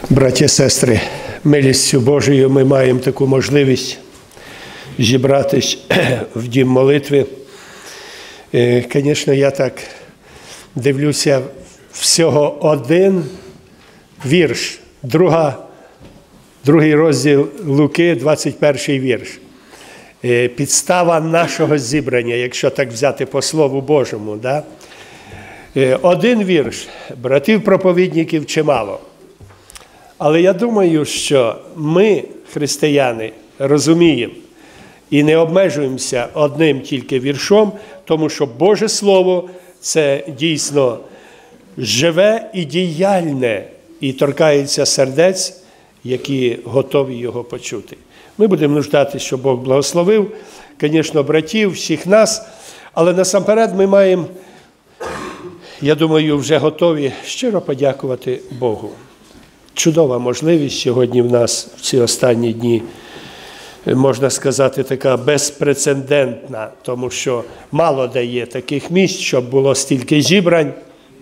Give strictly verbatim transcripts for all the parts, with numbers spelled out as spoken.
Браті і сестри, милістю Божою ми маємо таку можливість зібратись в дім молитви. Звісно, я так дивлюся, всього один вірш, друга, другий розділ Луки, двадцять перший вірш. Підстава нашого зібрання, якщо так взяти по Слову Божому. Да? Один вірш, братів-проповідників чимало. Але я думаю, що ми, християни, розуміємо і не обмежуємося одним тільки віршом, тому що Боже Слово – це дійсно живе і діяльне, і торкається сердець, які готові його почути. Ми будемо нуждатися, щоб Бог благословив, звісно, братів, всіх нас, але насамперед ми маємо, я думаю, вже готові щиро подякувати Богу. Чудова можливість сьогодні в нас в ці останні дні, можна сказати, така безпрецедентна, тому що мало де є таких місць, щоб було стільки зібрань,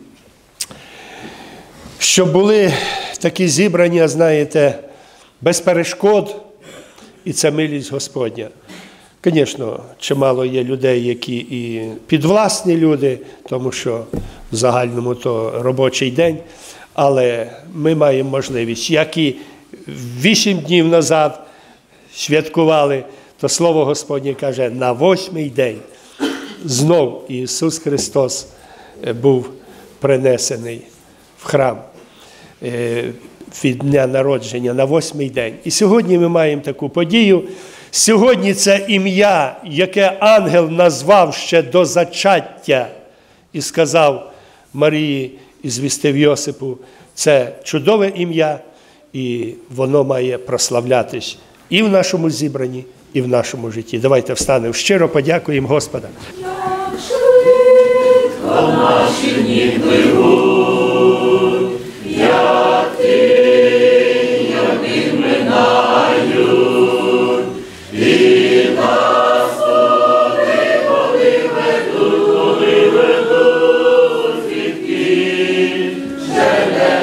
щоб були такі зібрання, знаєте, без перешкод, і це милість Господня. Звісно, чимало є людей, які і підвласні люди, тому що в загальному то робочий день, але ми маємо можливість, як і вісім днів назад святкували, то Слово Господнє каже, на восьмий день знов Ісус Христос був принесений в храм від дня народження на восьмий день. І сьогодні ми маємо таку подію. Сьогодні це ім'я, яке ангел назвав ще до зачаття і сказав Марії, і звістив Йосипу, це чудове ім'я, і воно має прославлятись і в нашому зібранні, і в нашому житті. Давайте встанемо, щиро подякуємо Господа. Як швидко наші дні пливуть, як ти, як ти минають, і нас вони, вони ведуть, вони ведуть, звідки ще не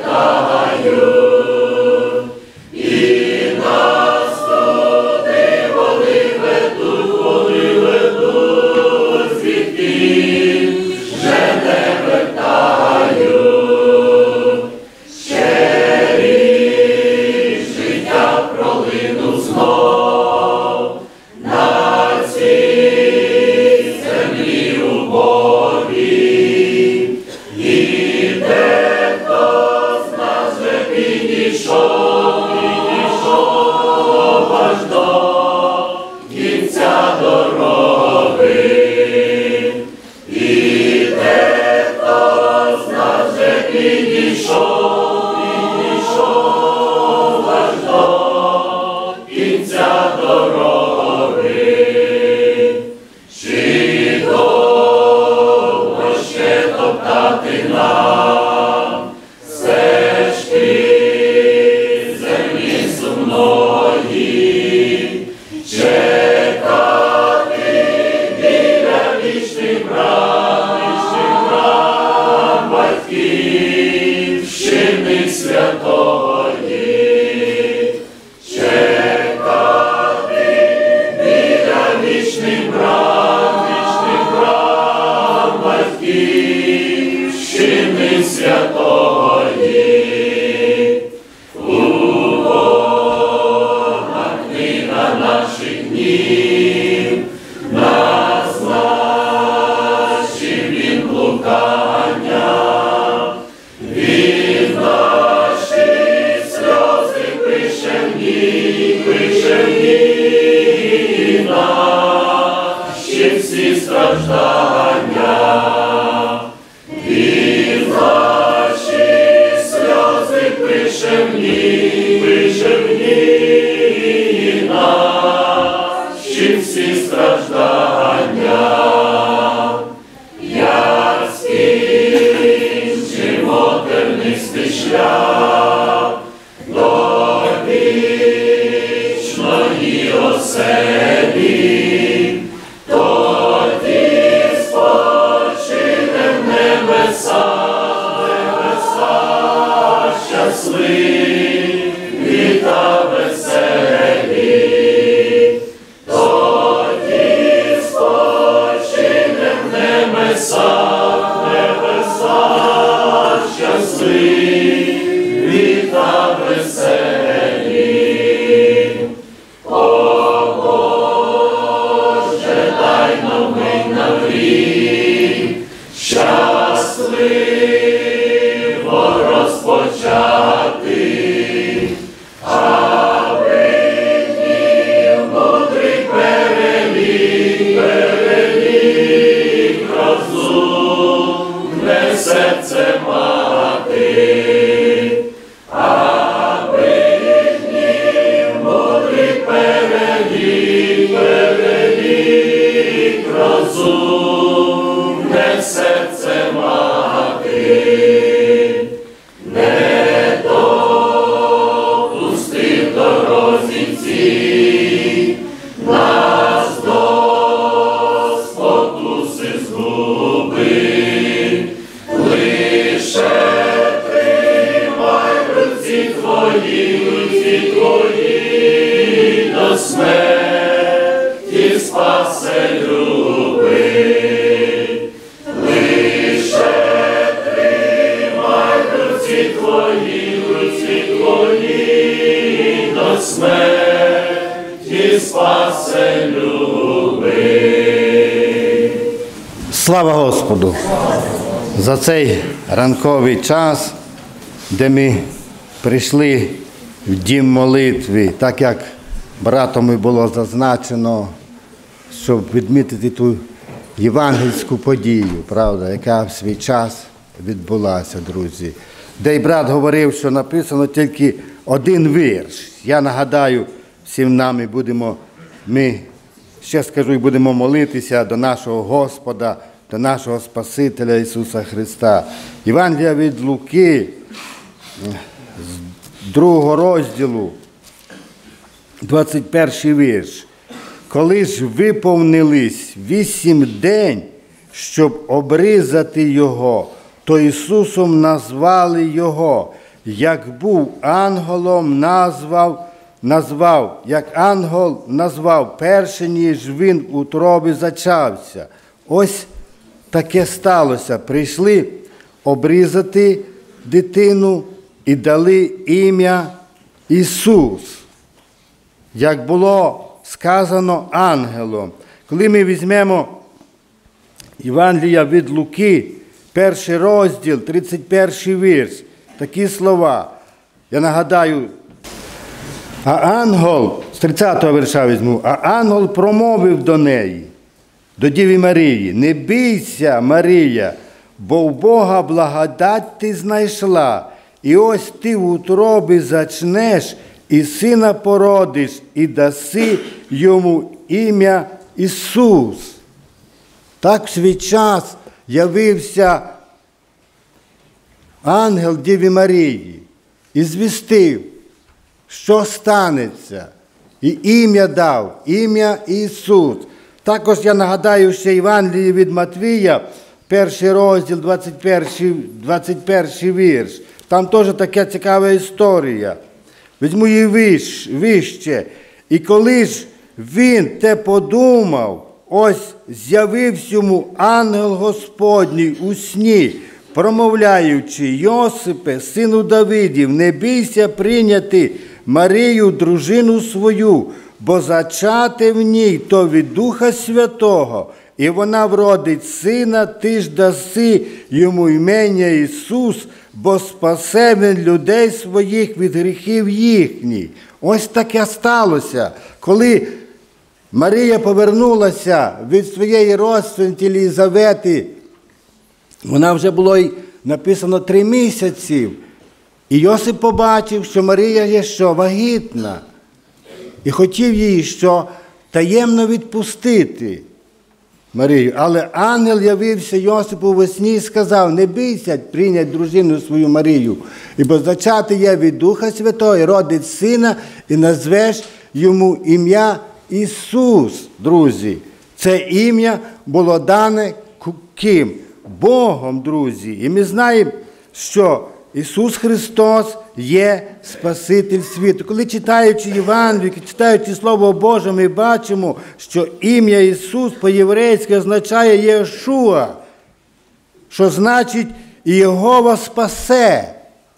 вертають, і нас туди вони ведуть, вони ведуть, звідки вже не вертають. Ще рік життя пролинув знов на цій землі убогій, і дехто з нас вже підійшов, підійшов аж до кінця дороги, і дехто з нас вже підійшов, підійшов аж до кінця дороги. Чи довго ще топтати нам стежки землі сумної, чекати біля вічних брам, вічних брам батьківщини святої, чекати біля вічних брам, вічних брам батьківщини святої. У Бога книга наших днів, назначив він блукання, він наші сльози пише в ній, пише в ній наші всі страждання. Він наші сльози пише в ній, пише в ній наші всі страждання. Як скінчимо тернистий шлях до вічної оселі, тоді спочинем небеса, небеса щасливі. літа веселі, тоді спочинем в небесах, небесах щасливі, літа веселі. О Боже, дай нам мить на мрій, щасливо розпочати, аби днів мудрий перелік, перелік розумне серце мати, аби днів мудрий перелік, перелік розумне серце мати, не допусти в дорозі цій нас до спокуси згуби, лише тримай в руці твої, в руці твої до смерті спасе любий. Лише тримай в руці твої, в руці твої до смерті спасе любий. Слава Господу за цей ранковий час, де ми прийшли в дім молитви, так як братом і було зазначено, щоб відмітити ту євангельську подію, правда, яка в свій час відбулася, друзі. Де й брат говорив, що написано тільки один вірш. Я нагадаю, всім нам і будемо, ми, ще скажу, і будемо молитися до нашого Господа, до нашого Спасителя Ісуса Христа. Євангелія від Луки, з другого розділу, двадцять перший вірш. Коли ж виповнились вісім день, щоб обрізати його, то Ісусом назвали його, як був ангелом, назвав, назвав, як ангел назвав перше, ніж він у утробі зачався. Ось таке сталося. Прийшли обрізати дитину і дали ім'я Ісус, як було сказано ангелом. Коли ми візьмемо Євангелія від Луки, перший розділ, тридцять перший вірш, такі слова. Я нагадаю, а ангел, з тридцятого вірша візьму, а ангел промовив до неї, до Діви Марії: не бійся, Марія, бо в Бога благодать ти знайшла, і ось ти в утробі зачнеш, і сина породиш, і даси йому ім'я Ісус. Так в свій час явився ангел Діві Марії і звістив, що станеться, і ім'я дав, ім'я Ісус. Також я нагадаю ще Євангеліє від Матвія, перший розділ, двадцять перший, двадцять перший вірш. Там теж така цікава історія. Візьму її вище. І коли ж він те подумав, ось з'явився йому ангел Господній у сні, промовляючи: Йосипе, сину Давидів, не бійся прийняти Марію, дружину свою, бо зачати в ній то від Духа Святого, і вона вродить сина, ти ж даси йому ім'я Ісус, бо спасе він людей своїх від гріхів їхніх. Ось таке сталося, коли Марія повернулася від своєї родственниці Єлизавети. Вона вже було написано три місяці. І Йосип побачив, що Марія є що? Вагітна. І хотів її що? Таємно відпустити Марію. Але ангел явився Йосипу во сні і сказав: не бійся прийняти дружину свою Марію, ібо зачати є від Духа Святого, і родить сина, і назвеш йому ім'я Ісус. Друзі, це ім'я було дане ким? Богом, друзі. І ми знаємо, що Ісус Христос є Спаситель світу. Коли читаючи Євангелію, читаючи Слово Боже, ми бачимо, що ім'я Ісус по-єврейськи означає Єшуа, що значить Єгова спасе.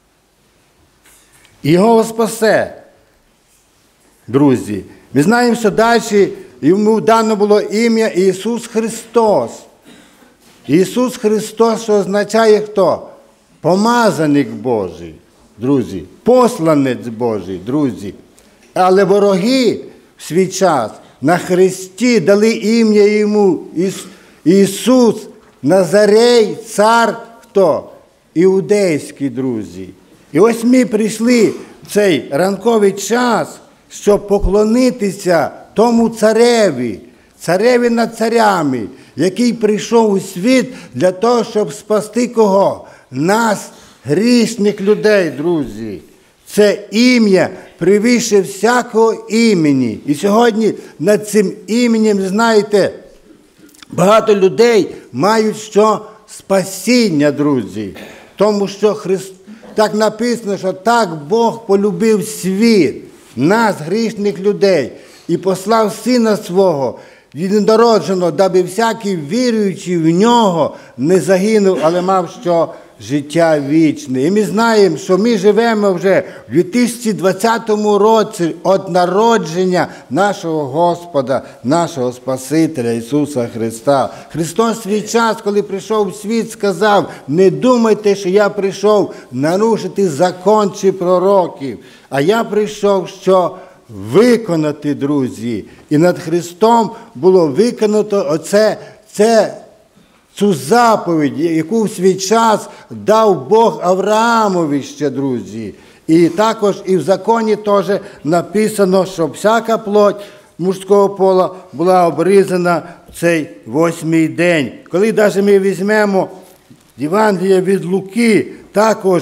Єгова спасе. Друзі, ми знаємо, що далі йому дано було ім'я Ісус Христос. Ісус Христос, що означає хто? Помазаник Божий, друзі, посланець Божий, друзі. Але вороги в свій час на хресті дали ім'я йому Ісус, Назарей, цар, хто? Іудейський, друзі. І ось ми прийшли в цей ранковий час, щоб поклонитися тому цареві, цареві над царями, який прийшов у світ для того, щоб спасти кого? Нас, грішних людей, друзі. Це ім'я превише всякого імені. І сьогодні над цим іменем, знаєте, багато людей мають що? Спасіння, друзі. Тому що Христ... так написано, що так Бог полюбив світ, нас, грішних людей, і послав Сина Свого, єдинородженого, даби всякий віруючий в Нього не загинув, але мав що? Життя вічне. І ми знаємо, що ми живемо вже в дві тисячі двадцятому році від народження нашого Господа, нашого Спасителя Ісуса Христа. Христос свій час, коли прийшов в світ, сказав: не думайте, що я прийшов нарушити закон чи пророків, а я прийшов, що виконати, друзі. І над Христом було виконано оце, це, цю заповідь, яку в свій час дав Бог Авраамові ще, друзі. І також і в законі теж написано, що всяка плоть мужського пола була обрізана в цей восьмий день. Коли навіть ми візьмемо Євангелія від Луки, також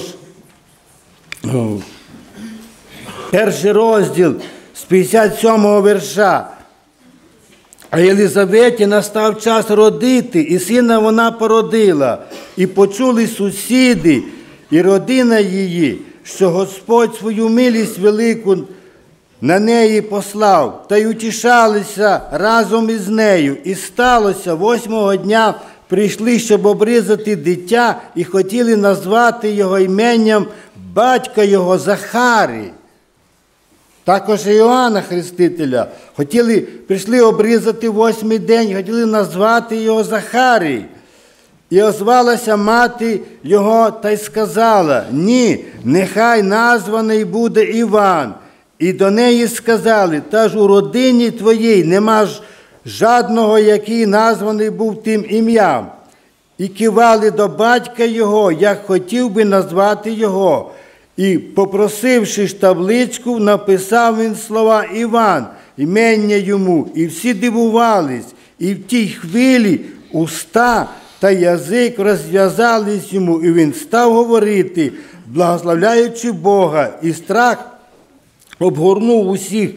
перший розділ з п'ятдесят сьомого вірша. А Єлизаветі настав час родити, і сина вона породила. І почули сусіди і родина її, що Господь свою милість велику на неї послав, та й утішалися разом із нею. І сталося, восьмого дня прийшли, щоб обрізати дитя, і хотіли назвати його іменням батька його Захарій. Також Іоанна Хрестителя хотіли, прийшли обрізати восьмий день, хотіли назвати його Захарій. І озвалася мати його та й сказала: ні, нехай названий буде Іван. І до неї сказали: та ж у родині твоїй нема ж жадного, який названий був тим ім'ям. І кивали до батька його, як хотів би назвати його. І, попросивши ж табличку, написав він слова Іван, імення йому. І всі дивувались, і в тій хвилі уста та язик розв'язались йому, і він став говорити, благословляючи Бога, і страх обгорнув усіх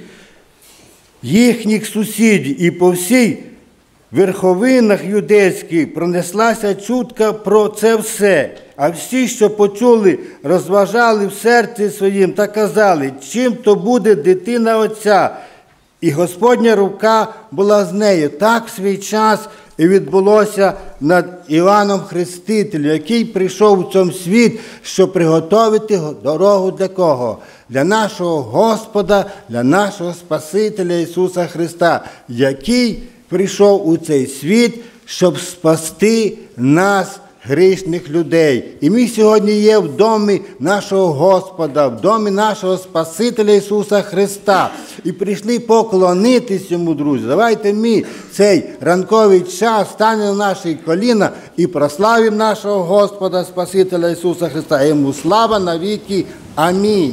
їхніх сусідів, і по всій верховинах юдейських пронеслася чутка про це все. А всі, що почули, розважали в серці своїм та казали: чим то буде дитина Отця? І Господня рука була з нею. Так в свій час і відбулося над Іоанном Хрестителем, який прийшов у цьому світ, щоб приготовити дорогу для кого? Для нашого Господа, для нашого Спасителя Ісуса Христа, який прийшов у цей світ, щоб спасти нас, грішних людей. І ми сьогодні є в домі нашого Господа, в домі нашого Спасителя Ісуса Христа. І прийшли поклонитись Йому, друзі. Давайте ми цей ранковий час станемо на наші коліна і прославимо нашого Господа, Спасителя Ісуса Христа. Йому слава навіки. Амінь.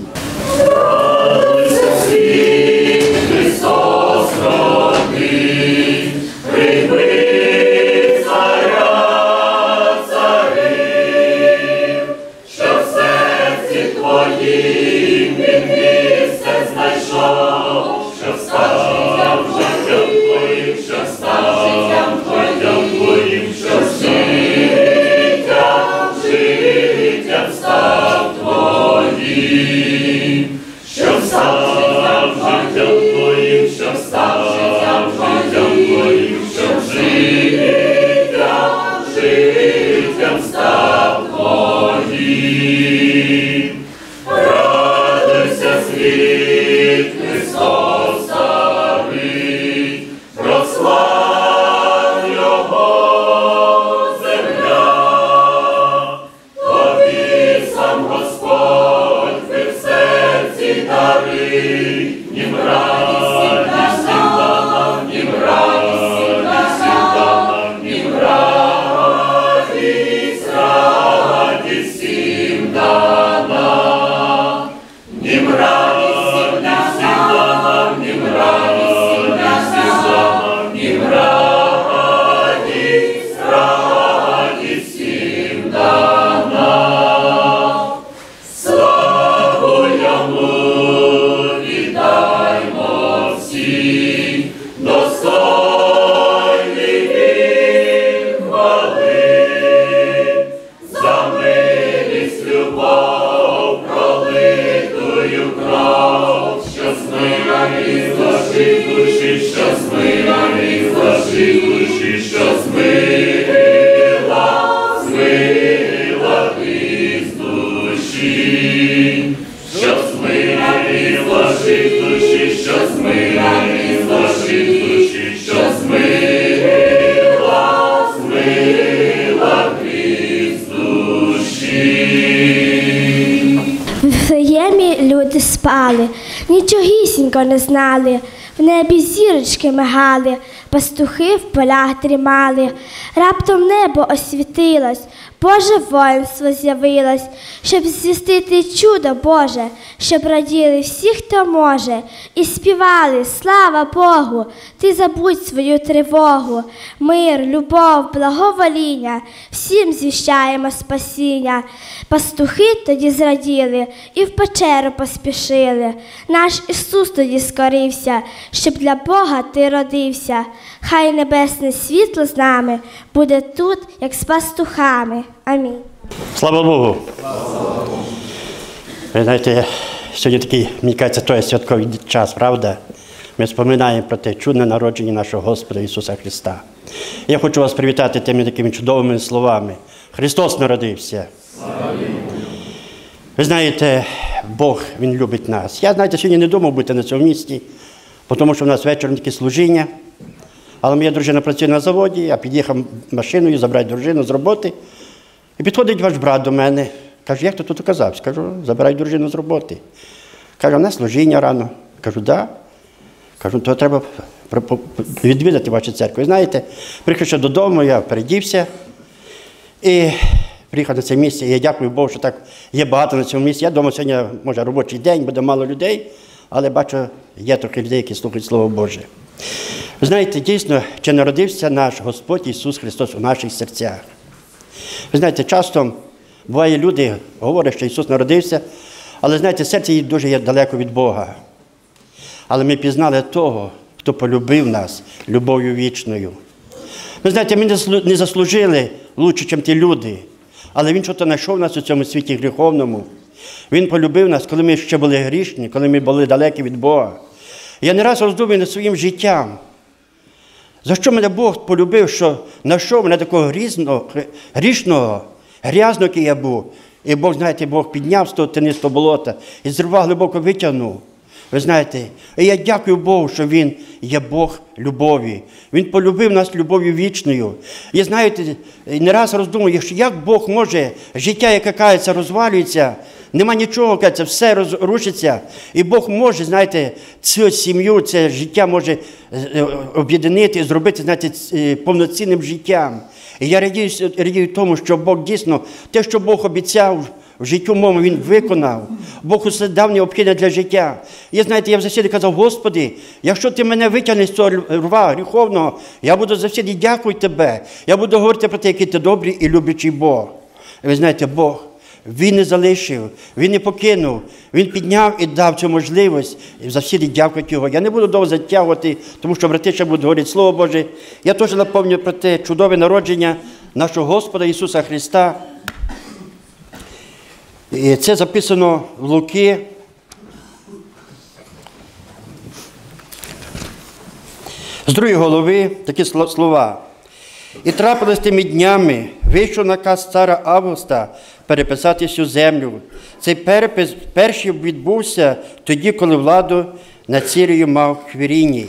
Христос родив, прийми царя царів, що в серці твоїм він місце знайшов, що став життям твоїм, що став життям твоїм, що життям, життям став твоїм. став життям Твоїм, щоб став життям Твоїм, щоб життям, життям став Твоїм. Радуйся, світ, Христос старий, прослав Його земля. Тобі сам Господь в серці дари, нім радість дана, нім радість дана, нім радість, радість всім дана, нім радість дана, нім радість дана, нім радість, радість всім дана. Славу Йому віддаймо всі, достойний Він хвали, за милість, любов, пролитую кров, що змила із нашої душі, що змила із нашої душі, що змила, змила із душі, що змила із нашої душі, що змила із нашої душі, що змила, змила із душі. В Вифлеємі люди спали, нічогісінько не знали, в небі зірочки мигали, пастухи в полях дрімали. Раптом небо освітилось, Боже воїнство з'явилось, щоб звістити чудо Боже, щоб раділи всі, хто може, і співали «Слава Богу! Ти забудь свою тривогу, мир, любов, благовоління, всім звіщаємо спасіння». Пастухи тоді зраділи і в печеру поспішили. Наш Ісус тоді скорився, щоб для Бога ти родився. Хай небесне світло з нами буде тут, як з пастухами. Амінь. Слава Богу! Ви знаєте, сьогодні такий, мені кажеться, той святковий час, правда? Ми споминаємо про те чудне народження нашого Господа Ісуса Христа. Я хочу вас привітати тими такими чудовими словами. Христос народився. Ви знаєте, Бог, Він любить нас. Я, знаєте, сьогодні не думав бути на цьому місці, тому що в нас вечором таке служіння. Але моя дружина працює на заводі, я під'їхав машиною, забрати дружину з роботи. І підходить ваш брат до мене, каже, як ти тут оказався? Кажу, забирай дружину з роботи. Каже, у нас служіння рано. Кажу, да. Кажу, то треба відвідати вашу церкву. І знаєте, приїхавши додому, я передівся і приїхав на це місце. І я дякую Богу, що так є багато на цьому місці. Я думаю, сьогодні, може, робочий день, буде мало людей, але бачу, є трохи людей, які слухають Слово Боже. Ви знаєте, дійсно, чи народився наш Господь Ісус Христос у наших серцях. Ви знаєте, часто буває, люди говорять, що Ісус народився, але, знаєте, серце їх дуже є далеко від Бога. Але ми пізнали того, хто полюбив нас любов'ю вічною. Ви знаєте, ми не заслужили лучше, ніж ті люди, але Він щось знайшов нас у цьому світі гріховному. Він полюбив нас, коли ми ще були грішні, коли ми були далекі від Бога. Я не раз роздумую над своїм життям. За що мене Бог полюбив, що знайшов мене такого грізного, грішного, грязного, який я був. І Бог, знаєте, Бог підняв з того тинистого болота і з рва глибоко витягнув. Ви знаєте, і я дякую Богу, що Він є Бог любові. Він полюбив нас любов'ю вічною. І знаєте, не раз роздумую, як Бог може, життя, яке, кажеться, розвалюється, нема нічого, кажеться, все розрушиться. І Бог може, знаєте, цю сім'ю, це життя може об'єднати і зробити, знаєте, повноцінним життям. І я радію, радію тому, що Бог дійсно, те, що Бог обіцяв, в життю моєму Він виконав. Бог усе дав необхідне для життя. І, знаєте, я завжди казав, Господи, якщо Ти мене витягнеш з цього рва гріховного, я буду завжди дякувати Тебе. Я буду говорити про те, який Ти добрий і люблячий Бог. І ви знаєте, Бог, Він не залишив, Він не покинув. Він підняв і дав цю можливість. І завжди дякувати Його. Я не буду довго затягувати, тому що брати ще будуть говорити Слово Боже. Я теж напомню про те чудове народження нашого Господа Ісуса Христа. І це записано в Луки, З другої голови такі слова. «І трапилось тими днями, вийшов наказ цара Августа переписати всю землю. Цей перепис перший відбувся тоді, коли владу над Сирією мав Квіріній.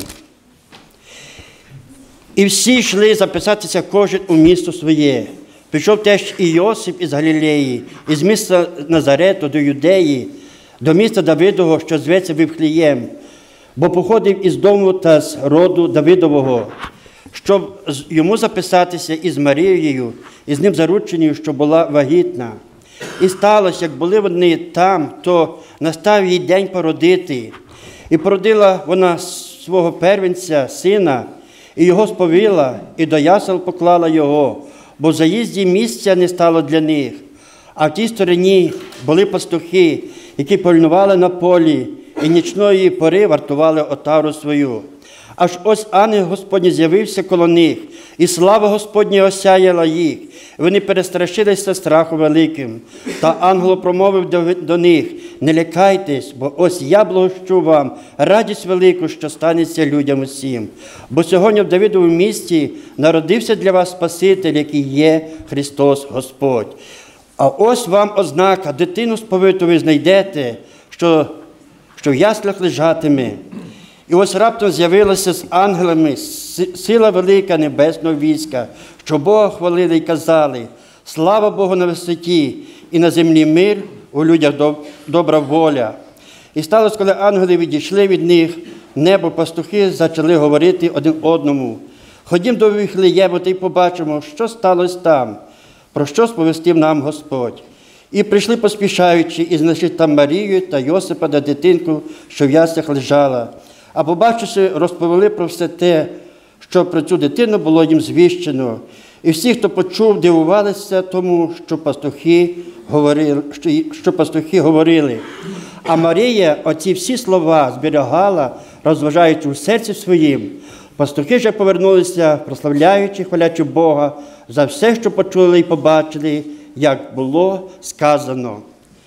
І всі йшли записатися кожен у місто своє. Пішов теж і Йосип із Галілеї, із міста Назарету до Юдеї, до міста Давидового, що зветься Вифлеєм, бо походив із дому та з роду Давидового, щоб йому записатися із Марією, із ним зарученою, що була вагітна. І сталося, як були вони там, то настав їй день породити. І породила вона свого первенця, сина, і його сповила, і до ясел поклала його, бо в заїзді місця не стало для них. А в тій стороні були пастухи, які пильнували на полі, і нічної пори вартували отару свою. Аж ось ангел Господній з'явився коло них, і слава Господня осяяла їх. І вони перестрашилися страху великим. Та ангел промовив до, до них: «Не лякайтесь, бо ось я благощу вам радість велику, що станеться людям усім. Бо сьогодні в Давидовому місті народився для вас Спаситель, який є Христос Господь. А ось вам ознака: дитину сповиту ви знайдете, що, що в яслах лежатиме». І ось раптом з'явилася з ангелами сила велика небесного війська, що Бога хвалили й казали: «Слава Богу на висоті, і на землі мир, у людях добра воля». І сталося, коли ангели відійшли від них, небо пастухи почали говорити один одному: «Ходім до Вифлеєму та й побачимо, що сталося там, про що сповістив нам Господь». І прийшли поспішаючи, і знайшли там Марію та Йосипа та дитинку, що в яслях лежала. А побачивши, розповіли про все те, що про цю дитину було їм звіщено. І всі, хто почув, дивувалися тому, що пастухи говорили. Що, що пастухи говорили. А Марія оці всі слова зберігала, розважаючи у серці своїм. Пастухи же повернулися, прославляючи, хвалячи Бога за все, що почули і побачили, як було сказано.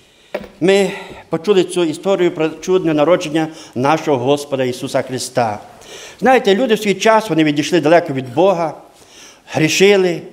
Ми почули цю історію про чудне народження нашого Господа Ісуса Христа. Знаєте, люди в свій час, вони відійшли далеко від Бога, грішили,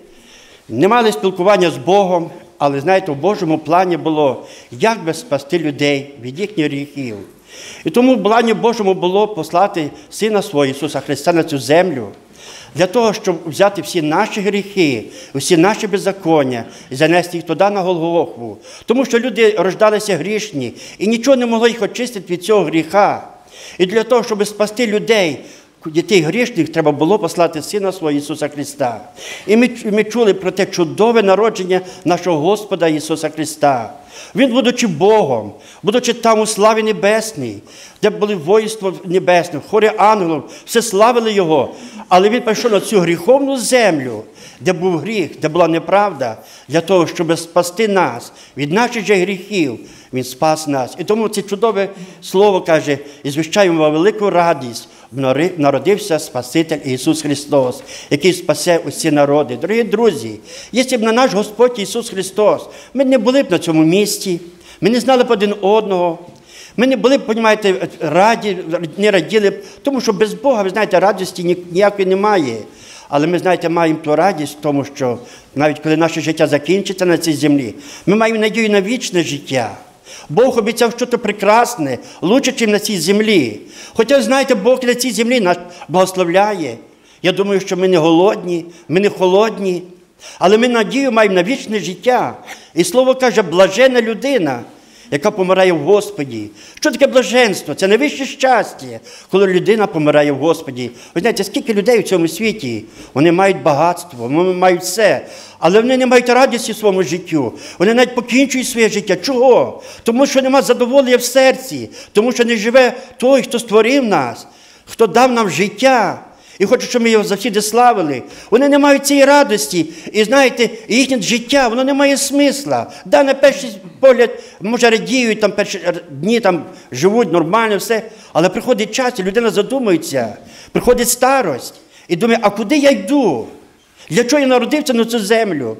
не мали спілкування з Богом, але, знаєте, в Божому плані було, як би спасти людей від їхніх гріхів. І тому в плані Божому було послати Сина свого Ісуса Христа на цю землю, для того, щоб взяти всі наші гріхи, всі наші беззаконня і занести їх туди на Голгофу. Тому що люди рождалися грішні і нічого не могло їх очистити від цього гріха. І для того, щоб спасти людей, дітей грішних, треба було послати Сина свого Ісуса Христа. І ми, ми чули про те чудове народження нашого Господа Ісуса Христа. Він, будучи Богом, будучи там у славі небесній, де були воїнство небесне, хорі ангелів, все славили Його. Але Він прийшов на цю гріховну землю, де був гріх, де була неправда, для того, щоб спасти нас від наших же гріхів. Він спас нас. І тому це чудове слово каже: «І звіщаємо вам велику радість, народився Спаситель Ісус Христос, який спасе усі народи». Дорогі друзі, якщо б не наш Господь Ісус Христос, ми не були б на цьому місці, ми не знали б один одного, ми не були б, розумієте, раді, не раділи б, тому що без Бога, ви знаєте, радості ніякої немає. Але ми, знаєте, маємо ту радість в тому, що навіть коли наше життя закінчиться на цій землі, ми маємо надію на вічне життя. Бог обіцяв щось прекрасне, лучше, ніж на цій землі. Хоча, знаєте, Бог на цій землі нас благословляє. Я думаю, що ми не голодні, ми не холодні, але ми надію маємо на вічне життя. І Слово каже: блажена людина, яка помирає в Господі. Що таке блаженство? Це найвище щастя, коли людина помирає в Господі. Ви знаєте, скільки людей в цьому світі, вони мають багатство, вони мають все, але вони не мають радості в своєму життю. Вони навіть покінчують своє життя. Чого? Тому що немає задоволення в серці, тому що не живе той, хто створив нас, хто дав нам життя. І хоче, щоб ми його завсіди славили. Вони не мають цієї радості. І знаєте, їхнє життя, воно не має смисла. Да, на перший погляд, може, радіють, там, перші дні там, живуть нормально, все. Але приходить час, і людина задумується. Приходить старость. І думає: а куди я йду? Для чого я народився на цю землю?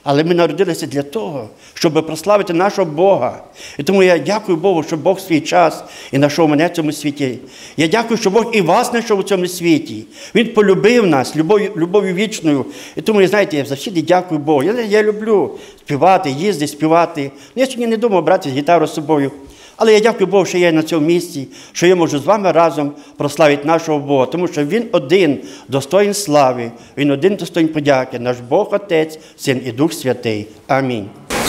Але ми народилися для того, щоб прославити нашого Бога. І тому я дякую Богу, що Бог свій час і знайшов мене в цьому світі. Я дякую, що Бог і вас знайшов у цьому світі. Він полюбив нас любов'ю, любов'ю вічною. І тому, ви знаєте, я завжди дякую Богу. Я, я люблю співати, їздити, співати. Я сьогодні не думав брати гітару з собою. Але я дякую Богу, що я на цьому місці, що я можу з вами разом прославити нашого Бога, тому що Він один достоїн слави, Він один достоїн подяки, наш Бог, Отець, Син і Дух Святий. Амінь.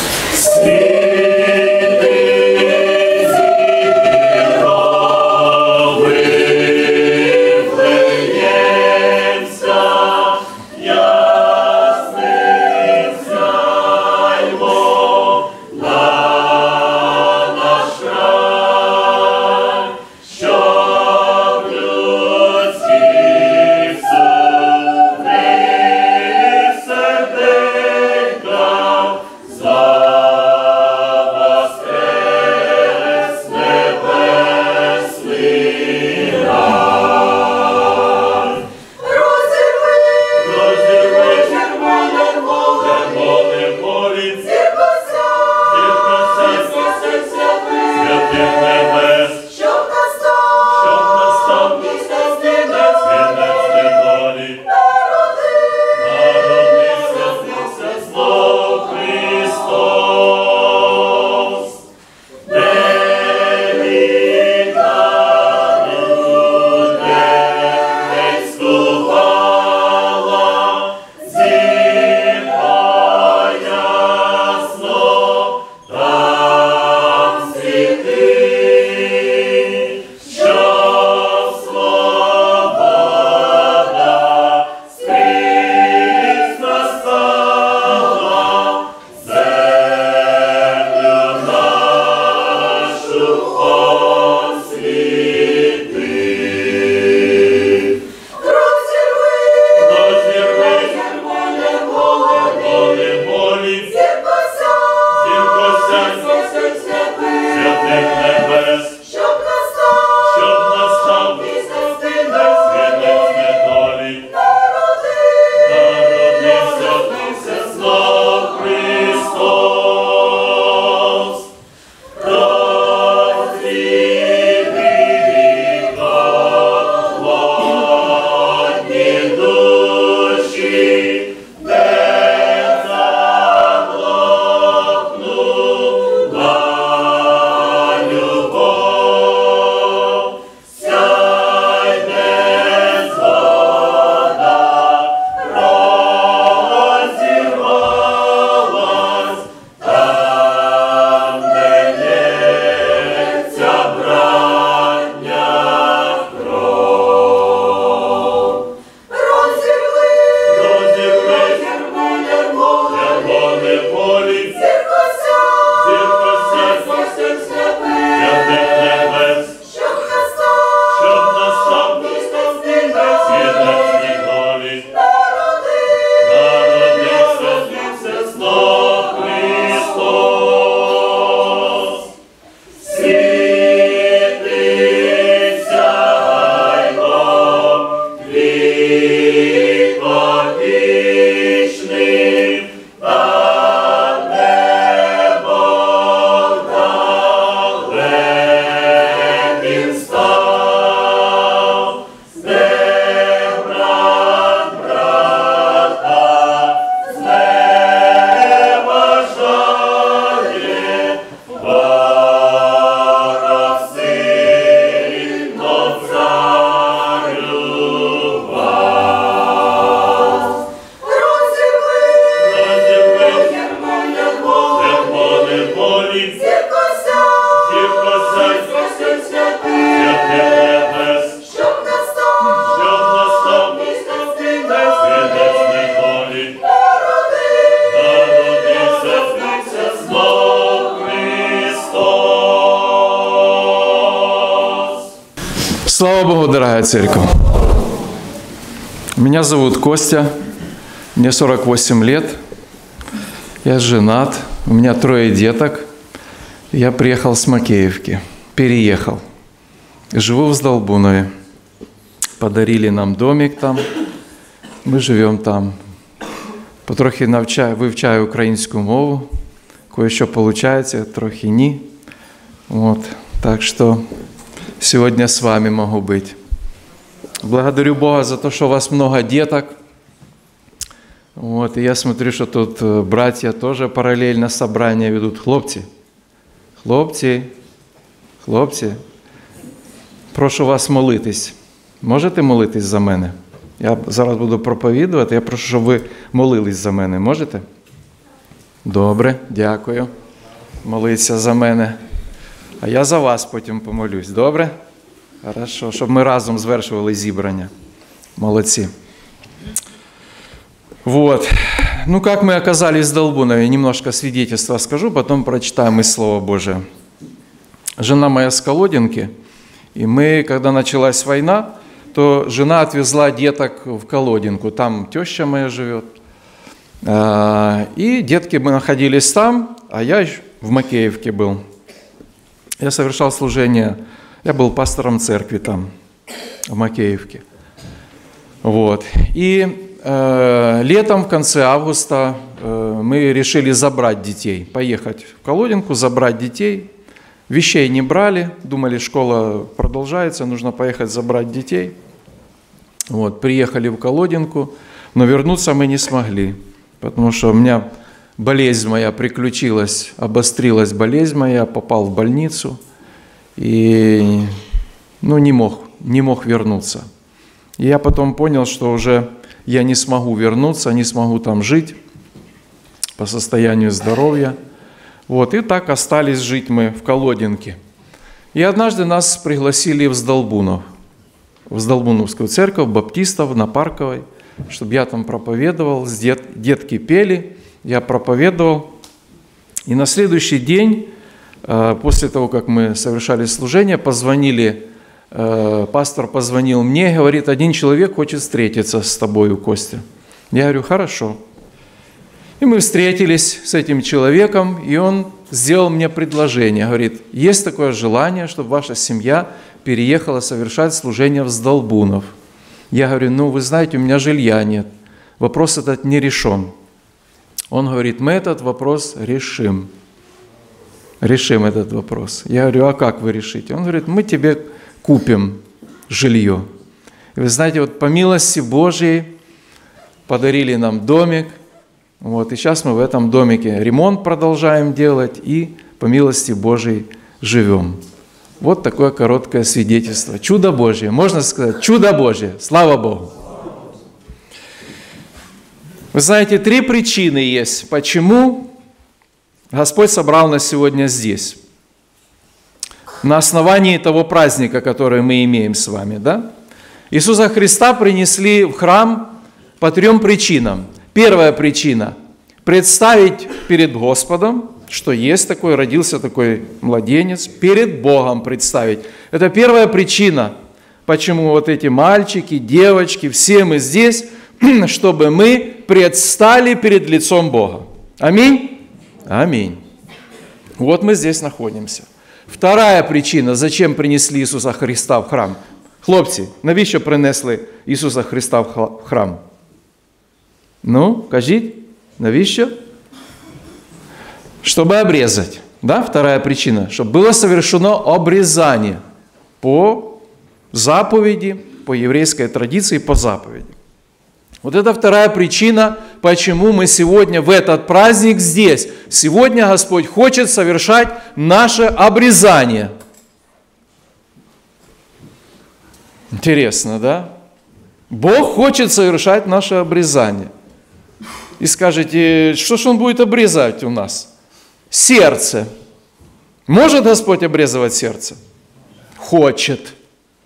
Слава Богу, дорогая церковь! Меня зовут Костя, мне сорок восемь лет, я женат, у меня трое деток, я приехал с Макеевки, переехал, живу в Сдолбунове, подарили нам домик там, мы живем там. Потрохи навчаю, вивчаю українську мову. Кое-що получается, трохи ні. Вот. Так что сегодня с вами могу быть. Благодарю Бога за то, что у вас много деток. Вот. И я смотрю, что тут братья тоже параллельно собрания ведут. Хлопці, хлопці, хлопці, прошу вас молитись. Можете молитись за мене? Я зараз буду проповідувати, я прошу, щоб ви молились за мене. Можете? Добре, дякую. Молиться за мене. А я за вас потім помолюсь. Добре? Хорошо, щоб ми разом звершували зібрання. Молодці. Вот. Ну, как мы оказались в Долбунове, немножко свидетельства скажу, потом прочитаем из Слова Божия. Жена моя с Колодинки, и мы, когда началась война, то жена отвезла деток в Колодинку, там теща моя живет. И детки мы находились там, а я в Макеевке был. Я совершал служение, я был пастором церкви там, в Макеевке. Вот. И э, летом, в конце августа, э, мы решили забрать детей, поехать в Колодинку, забрать детей. Вещей не брали, думали, школа продолжается, нужно поехать забрать детей. Вот, приехали в Колодинку, но вернуться мы не смогли, потому что у меня болезнь моя приключилась, обострилась болезнь моя, попал в больницу и ну, не мог, не мог вернуться. И я потом понял, что уже я не смогу вернуться, не смогу там жить по состоянию здоровья. Вот, и так остались жить мы в Колодинке. И однажды нас пригласили в Сдолбунов, в Сдолбуновскую церковь, баптистов на Парковой, чтобы я там проповедовал, дет, детки пели, я проповедовал. И на следующий день, после того, как мы совершали служение, позвонили, пастор позвонил мне и говорит, один человек хочет встретиться с тобою, Костя. Я говорю, хорошо. И мы встретились с этим человеком, и он сделал мне предложение. Говорит, есть такое желание, чтобы ваша семья переехала совершать служение в Сдолбунов. Я говорю, ну вы знаете, у меня жилья нет. Вопрос этот не решен. Он говорит, мы этот вопрос решим. Решим этот вопрос. Я говорю, а как вы решите? Он говорит, мы тебе купим жилье. И вы знаете, вот по милости Божьей подарили нам домик. Вот, и сейчас мы в этом домике ремонт продолжаем делать и по милости Божией живем. Вот такое короткое свидетельство. Чудо Божье. Можно сказать, чудо Божье. Слава Богу. Вы знаете, три причины есть, почему Господь собрал нас сегодня здесь. На основании того праздника, который мы имеем с вами. Да? Иисуса Христа принесли в храм по трем причинам. Первая причина – представить перед Господом, что есть такой, родился такой младенец, перед Богом представить. Это первая причина, почему вот эти мальчики, девочки, все мы здесь, чтобы мы предстали перед лицом Бога. Аминь? Аминь. Вот мы здесь находимся. Вторая причина, зачем принесли Иисуса Христа в храм. Хлопці, навіщо принесли Ісуса Христа в храм? Ну, кажіть, навіщо? Чтобы обрезать. Да? Вторая причина. Чтобы было совершено обрезание по заповеди, по еврейской традиции, по заповеди. Вот это вторая причина, почему мы сегодня в этот праздник здесь. Сегодня Господь хочет совершать наше обрезание. Интересно, да? Бог хочет совершать наше обрезание. И скажете, что ж Он будет обрезать у нас? Сердце. Может Господь обрезывать сердце? Хочет.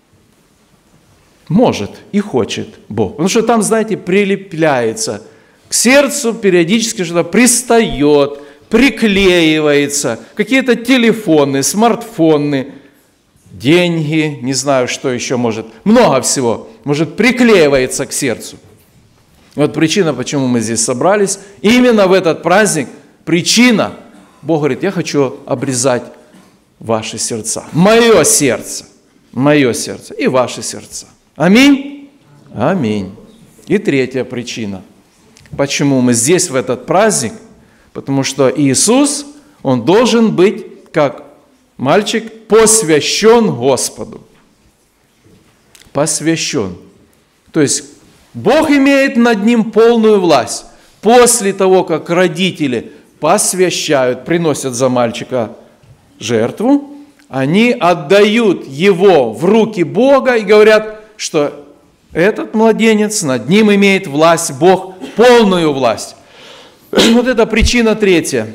Может и хочет Бог. Потому что там, знаете, прилепляется к сердцу, периодически что-то пристает, приклеивается. Какие-то телефоны, смартфоны, деньги, не знаю, что еще может. Много всего. Может, приклеивается к сердцу. Вот причина, почему мы здесь собрались. Именно в этот праздник причина. Бог говорит, я хочу обрезать ваши сердца. Мое сердце. Мое сердце и ваши сердца. Аминь? Аминь. И третья причина. почему мы здесь в этот праздник, потому что Иисус, Он должен быть, как мальчик, посвящен Господу. Посвящен. То есть Бог имеет над ним полную власть. После того, как родители посвящают, приносят за мальчика жертву, они отдают его в руки Бога и говорят, что этот младенец, над ним имеет власть Бог, полную власть. Вот это причина третья.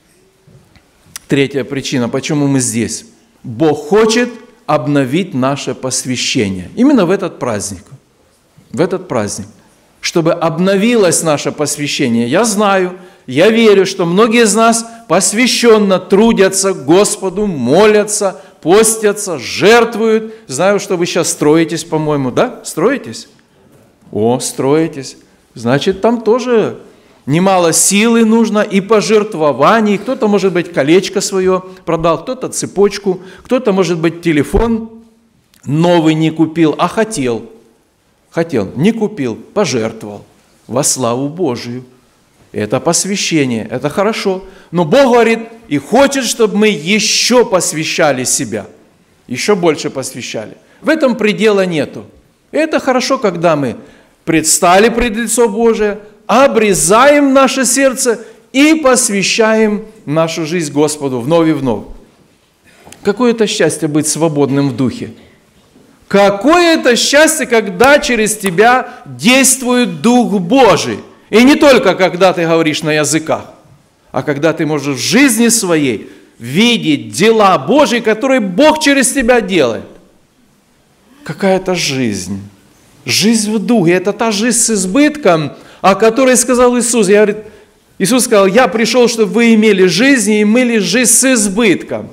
Третья причина, почему мы здесь. Бог хочет обновить наше посвящение. Именно в этот праздник. В этот праздник. Чтобы обновилось наше посвящение. Я знаю, я верю, что многие из нас посвященно трудятся Господу, молятся, постятся, жертвуют. Знаю, что вы сейчас строитесь, по-моему, да? Строитесь? О, строитесь. Значит, там тоже немало силы нужно и пожертвований. Кто-то, может быть, колечко свое продал, кто-то цепочку, кто-то, может быть, телефон новый не купил, а хотел. Хотел, не купил, пожертвовал во славу Божию. Это посвящение, это хорошо. Но Бог говорит и хочет, чтобы мы еще посвящали себя, еще больше посвящали. В этом предела нету. Это хорошо, когда мы предстали пред лицо Божие, обрезаем наше сердце и посвящаем нашу жизнь Господу вновь и вновь. Какое это счастье быть свободным в духе. Какое это счастье, когда через тебя действует Дух Божий. И не только когда ты говоришь на языках, а когда ты можешь в жизни своей видеть дела Божьи, которые Бог через тебя делает. Какая-то жизнь. Жизнь в Духе. Это та жизнь с избытком, о которой сказал Иисус. Я, говорит, Иисус сказал, я пришел, чтобы вы имели жизнь и имели жизнь с избытком.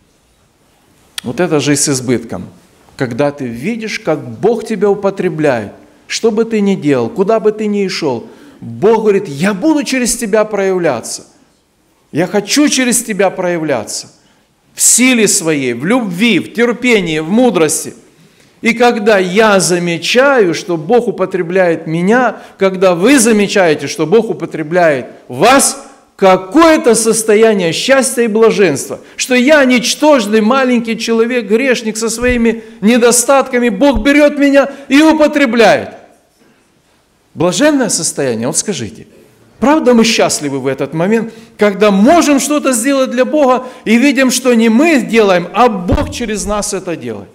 Вот это жизнь с избытком. Когда ты видишь, как Бог тебя употребляет, что бы ты ни делал, куда бы ты ни шел, Бог говорит, я буду через тебя проявляться. Я хочу через тебя проявляться. В силе своей, в любви, в терпении, в мудрости. И когда я замечаю, что Бог употребляет меня, когда вы замечаете, что Бог употребляет вас, какое-то состояние счастья и блаженства, что я ничтожный маленький человек, грешник со своими недостатками, Бог берет меня и употребляет. Блаженное состояние, вот скажите, правда мы счастливы в этот момент, когда можем что-то сделать для Бога и видим, что не мы делаем, а Бог через нас это делает.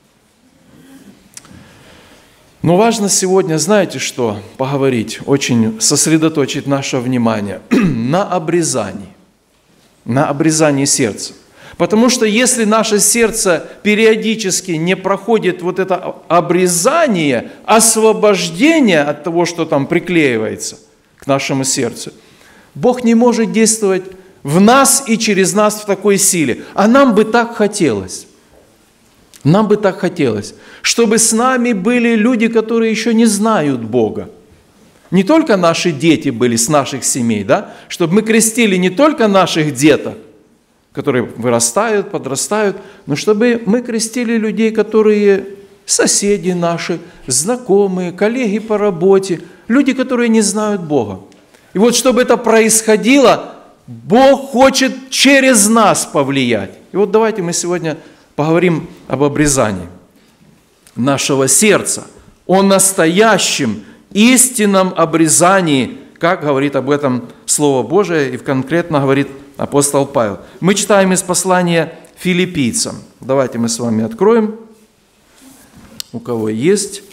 Но важно сегодня, знаете что, поговорить, очень сосредоточить наше внимание на обрезании, на обрезании сердца. Потому что если наше сердце периодически не проходит вот это обрезание, освобождение от того, что там приклеивается к нашему сердцу, Бог не может действовать в нас и через нас в такой силе. А нам бы так хотелось. Нам бы так хотелось, чтобы с нами были люди, которые еще не знают Бога. Не только наши дети были с наших семей, да? Чтобы мы крестили не только наших деток, которые вырастают, подрастают, но чтобы мы крестили людей, которые соседи наши, знакомые, коллеги по работе, люди, которые не знают Бога. И вот чтобы это происходило, Бог хочет через нас повлиять. И вот давайте мы сегодня поговорим об обрезании нашего сердца, о настоящем, истинном обрезании, как говорит об этом Слово Божие, и конкретно говорит апостол Павел. Мы читаем из послания филиппийцам. Давайте мы с вами откроем, у кого есть.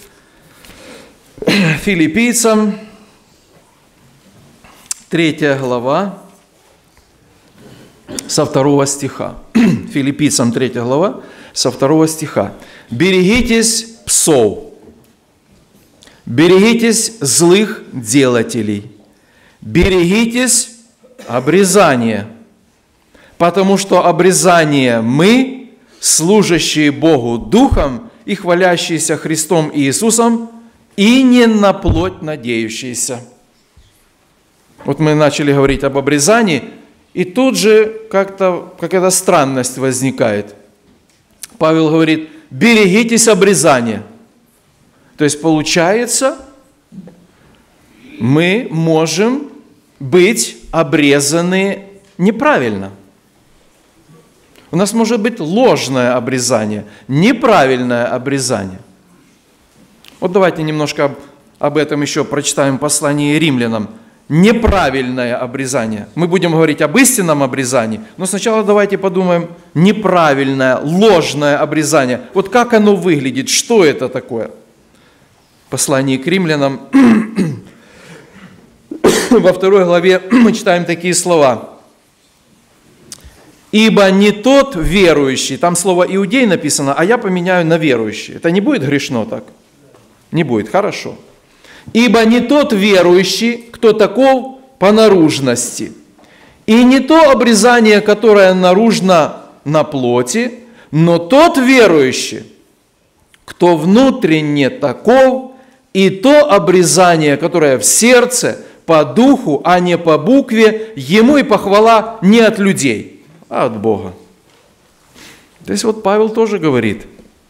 Филиппийцам, третья глава, со второго стиха. Филиппийцам третья глава, со второго стиха. «Берегитесь псов, берегитесь злых делателей, берегитесь обрезания, потому что обрезание мы, служащие Богу Духом и хвалящиеся Христом и Иисусом, и не на плоть надеющиеся». Вот мы начали говорить об обрезании, и тут же как-то какая-то странность возникает. Павел говорит, берегитесь обрезания. То есть получается, мы можем быть обрезаны неправильно. У нас может быть ложное обрезание, неправильное обрезание. Вот давайте немножко об, об этом еще прочитаем послание римлянам. Неправильное обрезание. Мы будем говорить об истинном обрезании, но сначала давайте подумаем, неправильное, ложное обрезание. Вот как оно выглядит, что это такое? Послание к римлянам, во второй главе мы читаем такие слова. «Ибо не тот верующий», там слово «иудей» написано, а я поменяю на «верующий». Это не будет грешно так? Не будет, хорошо. «Ибо не тот верующий, кто таков по наружности, и не то обрезание, которое наружно на плоти, но тот верующий, кто внутренне таков, и то обрезание, которое в сердце, по духу, а не по букве, ему и похвала не от людей, а от Бога». То есть вот Павел тоже говорит,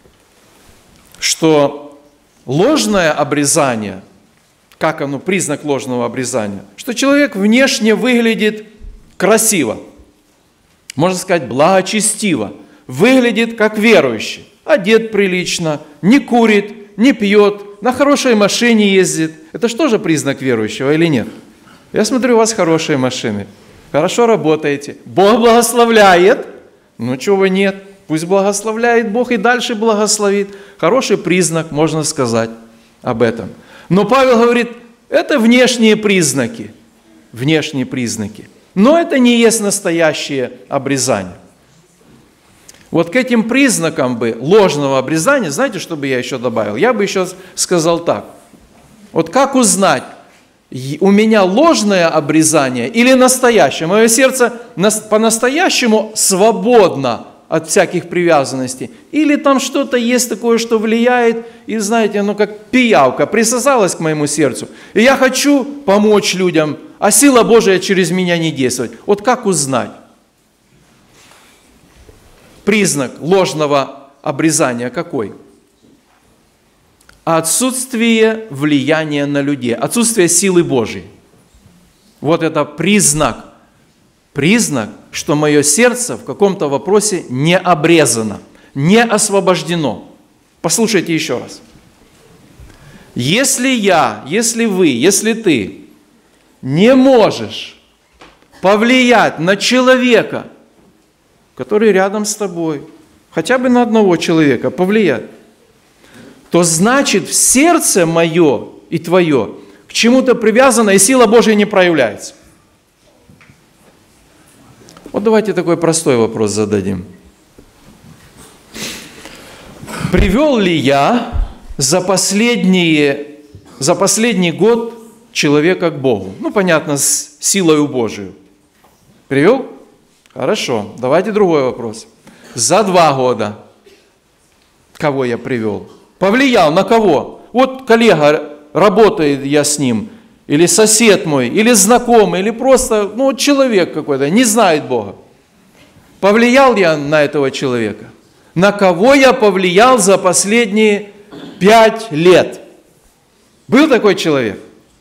что ложное обрезание, как оно, признак ложного обрезания, что человек внешне выглядит красиво, можно сказать, благочестиво, выглядит как верующий, одет прилично, не курит, не пьет, на хорошей машине ездит. Это что же признак верующего или нет? Я смотрю, у вас хорошие машины, хорошо работаете, Бог благословляет, ну чего нет, пусть благословляет Бог и дальше благословит. Хороший признак, можно сказать об этом. Но Павел говорит, это внешние признаки, внешние признаки, но это не есть настоящее обрезание. Вот к этим признакам бы ложного обрезания, знаете, что бы я еще добавил? Я бы еще сказал так. Вот как узнать, у меня ложное обрезание или настоящее? Мое сердце по-настоящему свободно от всяких привязанностей. Или там что-то есть такое, что влияет, и знаете, оно как пиявка присосалась к моему сердцу. И я хочу помочь людям, а сила Божия через меня не действует. Вот как узнать? Признак ложного обрезания какой? Отсутствие влияния на людей, отсутствие силы Божьей. Вот это признак. Признак, что мое сердце в каком-то вопросе не обрезано, не освобождено. Послушайте еще раз. Если я, если вы, если ты не можешь повлиять на человека, который рядом с тобой, хотя бы на одного человека повлиять, то значит в сердце мое и твое к чему-то привязано, и сила Божия не проявляется. Вот давайте такой простой вопрос зададим. Привел ли я за, последние, за последний год человека к Богу? Ну, понятно, с силою Божию. Привел? Хорошо. Давайте другой вопрос. За два года кого я привел? Повлиял на кого? Вот коллега, работает я с ним, или сосед мой, или знакомый, или просто ну, человек какой-то, не знает Бога. Повлиял я на этого человека? На кого я повлиял за последние пять лет? Был такой человек?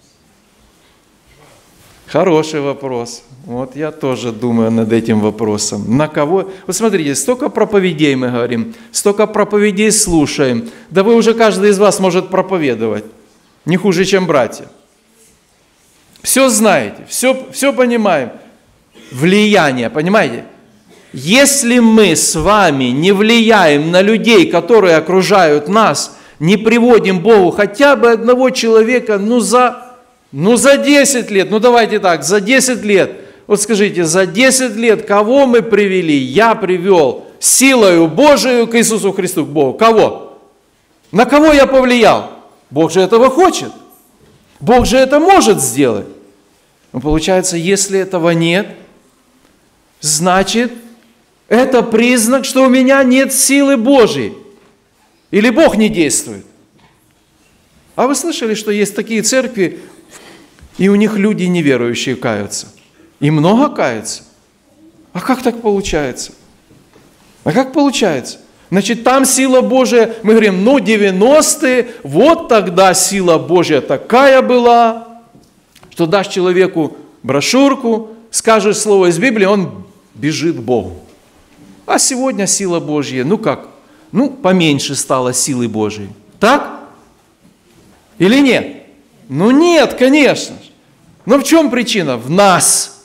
Хороший вопрос. Вот я тоже думаю над этим вопросом. На кого? Вот смотрите, столько проповедей мы говорим, столько проповедей слушаем. Да вы уже каждый из вас может проповедовать. Не хуже, чем братья. Все знаете, все, все понимаем. Влияние, понимаете? Если мы с вами не влияем на людей, которые окружают нас, не приводим Богу хотя бы одного человека, ну за, ну за десять лет, ну давайте так, за десять лет, вот скажите, за десять лет кого мы привели? Я привел силою Божию к Иисусу Христу, к Богу. Кого? На кого я повлиял? Бог же этого хочет. Бог же это может сделать. Но получается, если этого нет, значит, это признак, что у меня нет силы Божьей. Или Бог не действует. А вы слышали, что есть такие церкви, и у них люди неверующие каются? И много каются. А как так получается? А как получается? Значит, там сила Божия, мы говорим, ну, девяностые, вот тогда сила Божия такая была. что дашь человеку брошюрку, скажешь слово из Библии, он бежит к Богу. А сегодня сила Божья, ну как? Ну, поменьше стало силы Божьей. Так? Или нет? Ну нет, конечно же. Но в чем причина? В нас.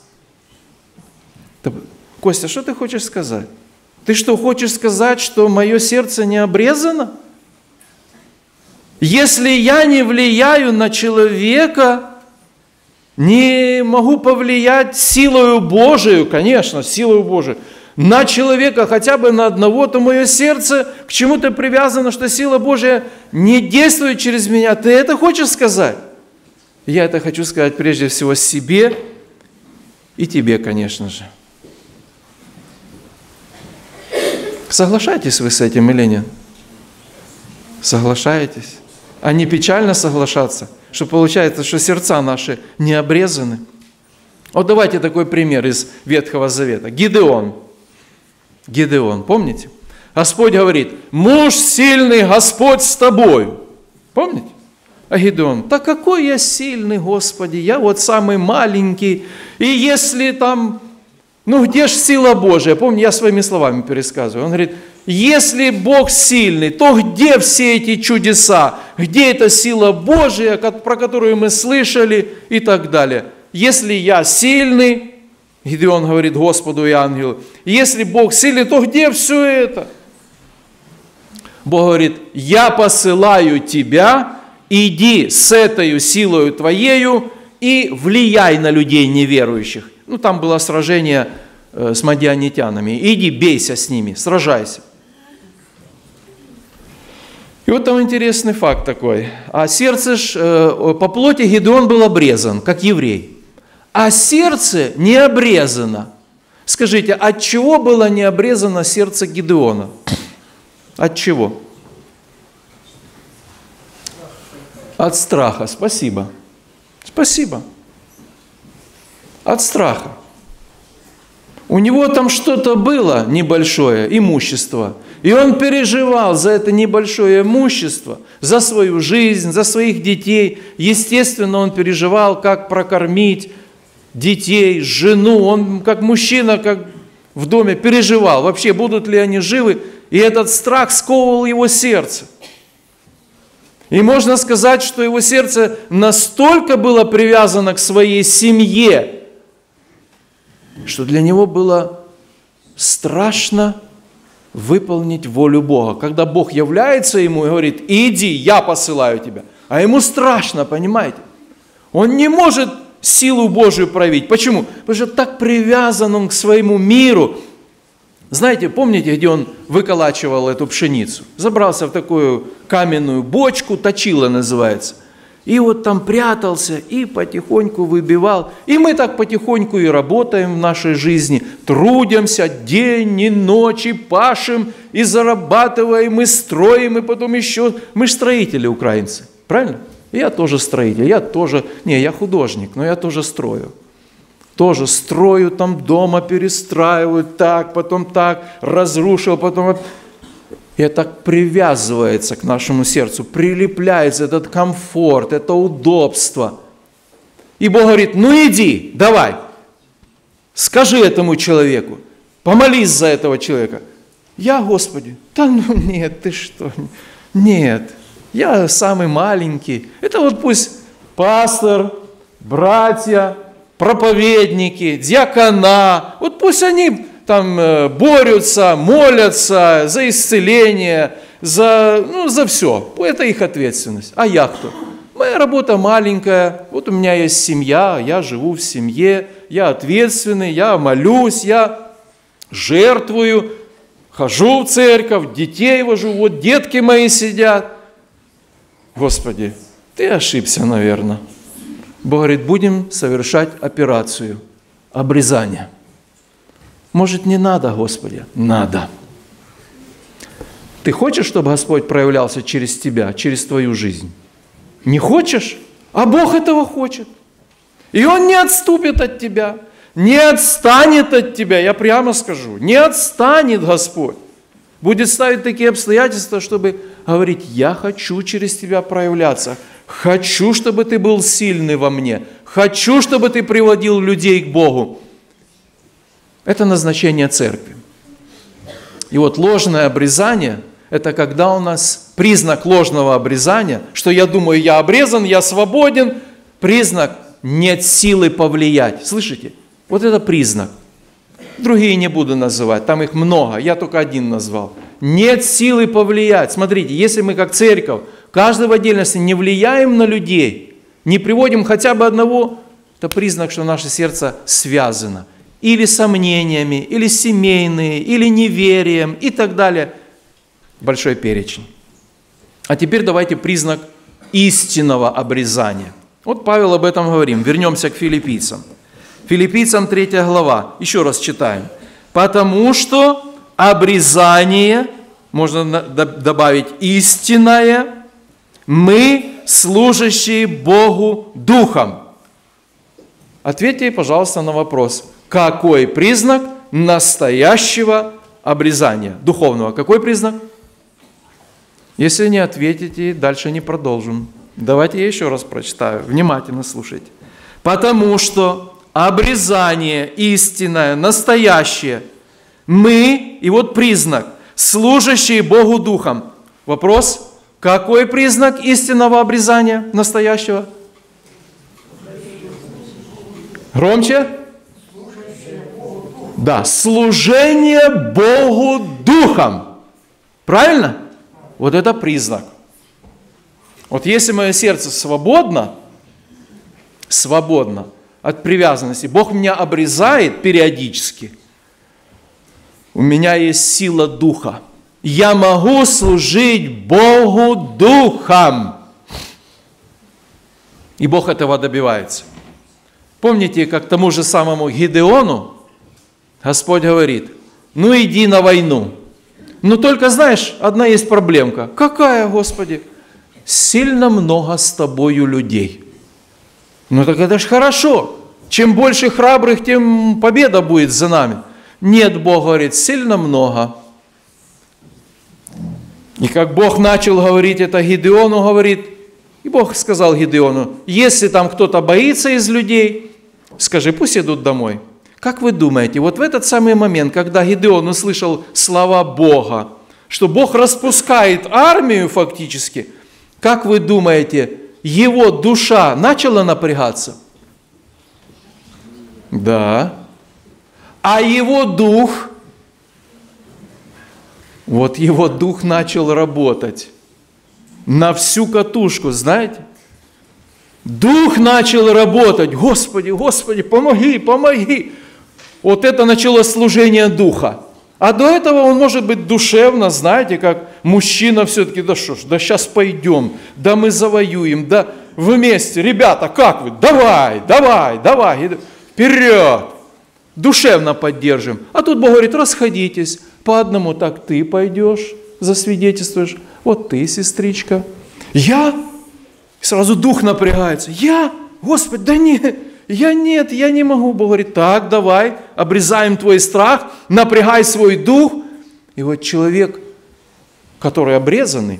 Костя, что ты хочешь сказать? Ты что, хочешь сказать, что мое сердце не обрезано? Если я не влияю на человека, не могу повлиять силою Божию, конечно, силою Божией, на человека, хотя бы на одного, то мое сердце к чему-то привязано, что сила Божия не действует через меня. Ты это хочешь сказать? Я это хочу сказать прежде всего себе и тебе, конечно же. Соглашаетесь вы с этим или нет? Соглашаетесь? А не печально соглашаться, что получается, что сердца наши не обрезаны? Вот давайте такой пример из Ветхого Завета. Гидеон. Гидеон, помните? Господь говорит: муж сильный, Господь с тобою. Помните? А Гидеон: да какой я сильный, Господи, я вот самый маленький. И если там, ну где ж сила Божия? Помните, я своими словами пересказываю. Он говорит: если Бог сильный, то где все эти чудеса? Где эта сила Божия, про которую мы слышали и так далее? Если я сильный, Гидеон говорит Господу и ангелу, если Бог сильный, то где все это? Бог говорит: я посылаю тебя, иди с этой силою твоею и влияй на людей неверующих. Ну, там было сражение с мадианитянами. Иди, бейся с ними, сражайся. И вот там интересный факт такой. А сердце ж, по плоти Гидеон был обрезан, как еврей. А сердце не обрезано. Скажите, от чего было не обрезано сердце Гидеона? От чего? От страха. Спасибо. Спасибо. От страха. У него там что-то было небольшое, имущество. И он переживал за это небольшое имущество, за свою жизнь, за своих детей. Естественно, он переживал, как прокормить детей, жену. Он как мужчина, как в доме переживал, вообще будут ли они живы. И этот страх сковывал его сердце. И можно сказать, что его сердце настолько было привязано к своей семье, что для него было страшно выполнить волю Бога. Когда Бог является ему и говорит: иди, я посылаю тебя. А ему страшно, понимаете? Он не может силу Божию проявить. Почему? Потому что так привязан он к своему миру. Знаете, помните, где он выколачивал эту пшеницу? Забрался в такую каменную бочку, точила называется. И вот там прятался и потихоньку выбивал. И мы так потихоньку и работаем в нашей жизни. Трудимся день и ночь, и пашем, и зарабатываем, и строим, и потом еще... Мы же строители, украинцы, правильно? Я тоже строитель, я тоже... Не, я художник, но я тоже строю. Тоже строю, там дома перестраиваю, так, потом так, разрушил, потом... И это так привязывается к нашему сердцу, прилепляется этот комфорт, это удобство. И Бог говорит: ну иди, давай, скажи этому человеку, помолись за этого человека. Я, Господи, да ну нет, ты что, нет, я самый маленький. Это вот пусть пастор, братья, проповедники, диакона, вот пусть они... там борются, молятся за исцеление, за, ну, за все. Это их ответственность. А я кто? Моя работа маленькая, вот у меня есть семья, я живу в семье, я ответственный, я молюсь, я жертвую, хожу в церковь, детей вожу, вот детки мои сидят. Господи, ты ошибся, наверное. Бог говорит: будем совершать операцию обрезания. Может, не надо, Господи? Надо. Ты хочешь, чтобы Господь проявлялся через тебя, через твою жизнь? Не хочешь? А Бог этого хочет. И Он не отступит от тебя, не отстанет от тебя, я прямо скажу, не отстанет Господь. Будет ставить такие обстоятельства, чтобы говорить: я хочу через тебя проявляться. Хочу, чтобы ты был сильный во мне. Хочу, чтобы ты приводил людей к Богу. Это назначение церкви. И вот ложное обрезание – это когда у нас признак ложного обрезания, что я думаю, я обрезан, я свободен, признак – нет силы повлиять. Слышите? Вот это признак. Другие не буду называть, там их много, я только один назвал. Нет силы повлиять. Смотрите, если мы как церковь, каждый в отдельности не влияем на людей, не приводим хотя бы одного, это признак, что наше сердце связано. Или сомнениями, или семейные, или неверием и так далее. Большой перечень. А теперь давайте признак истинного обрезания. Вот Павел об этом говорим. Вернемся к филиппийцам. Филиппийцам третья глава. Еще раз читаем. Потому что обрезание, можно добавить истинное, мы служащие Богу Духом. Ответьте, пожалуйста, на вопрос. Какой признак настоящего обрезания? Духовного. Какой признак? Если не ответите, дальше не продолжим. Давайте я еще раз прочитаю. Внимательно слушайте. Потому что обрезание истинное, настоящее, мы, и вот признак, служащие Богу Духом. Вопрос, какой признак истинного обрезания, настоящего? Громче? Да, служение Богу Духом. Правильно? Вот это признак. Вот если мое сердце свободно, свободно от привязанности, Бог меня обрезает периодически, у меня есть сила Духа. Я могу служить Богу Духом. И Бог этого добивается. Помните, как тому же самому Гидеону Господь говорит, ну иди на войну. Но только, знаешь, одна есть проблемка. Какая, Господи? Сильно много с тобою людей. Ну так это ж хорошо. Чем больше храбрых, тем победа будет за нами. Нет, Бог говорит, сильно много. И как Бог начал говорить это Гидеону, говорит, и Бог сказал Гидеону, если там кто-то боится из людей, скажи, пусть идут домой. Как вы думаете, вот в этот самый момент, когда Гидеон услышал слова Бога, что Бог распускает армию фактически, как вы думаете, его душа начала напрягаться? Да. А его дух, вот его дух начал работать на всю катушку, знаете? Дух начал работать. Господи, Господи, помоги, помоги. Вот это началось служение Духа. А до этого он может быть душевно, знаете, как мужчина все-таки, да что ж, да сейчас пойдем, да мы завоюем, да вместе, ребята, как вы, давай, давай, давай, вперед, душевно поддержим. А тут Бог говорит, расходитесь, по одному так ты пойдешь, засвидетельствуешь, вот ты, сестричка, я, сразу дух напрягается, я, Господи, да нет. Я нет, я не могу. Бог говорит, так, давай, обрезаем твой страх, напрягай свой дух. И вот человек, который обрезанный,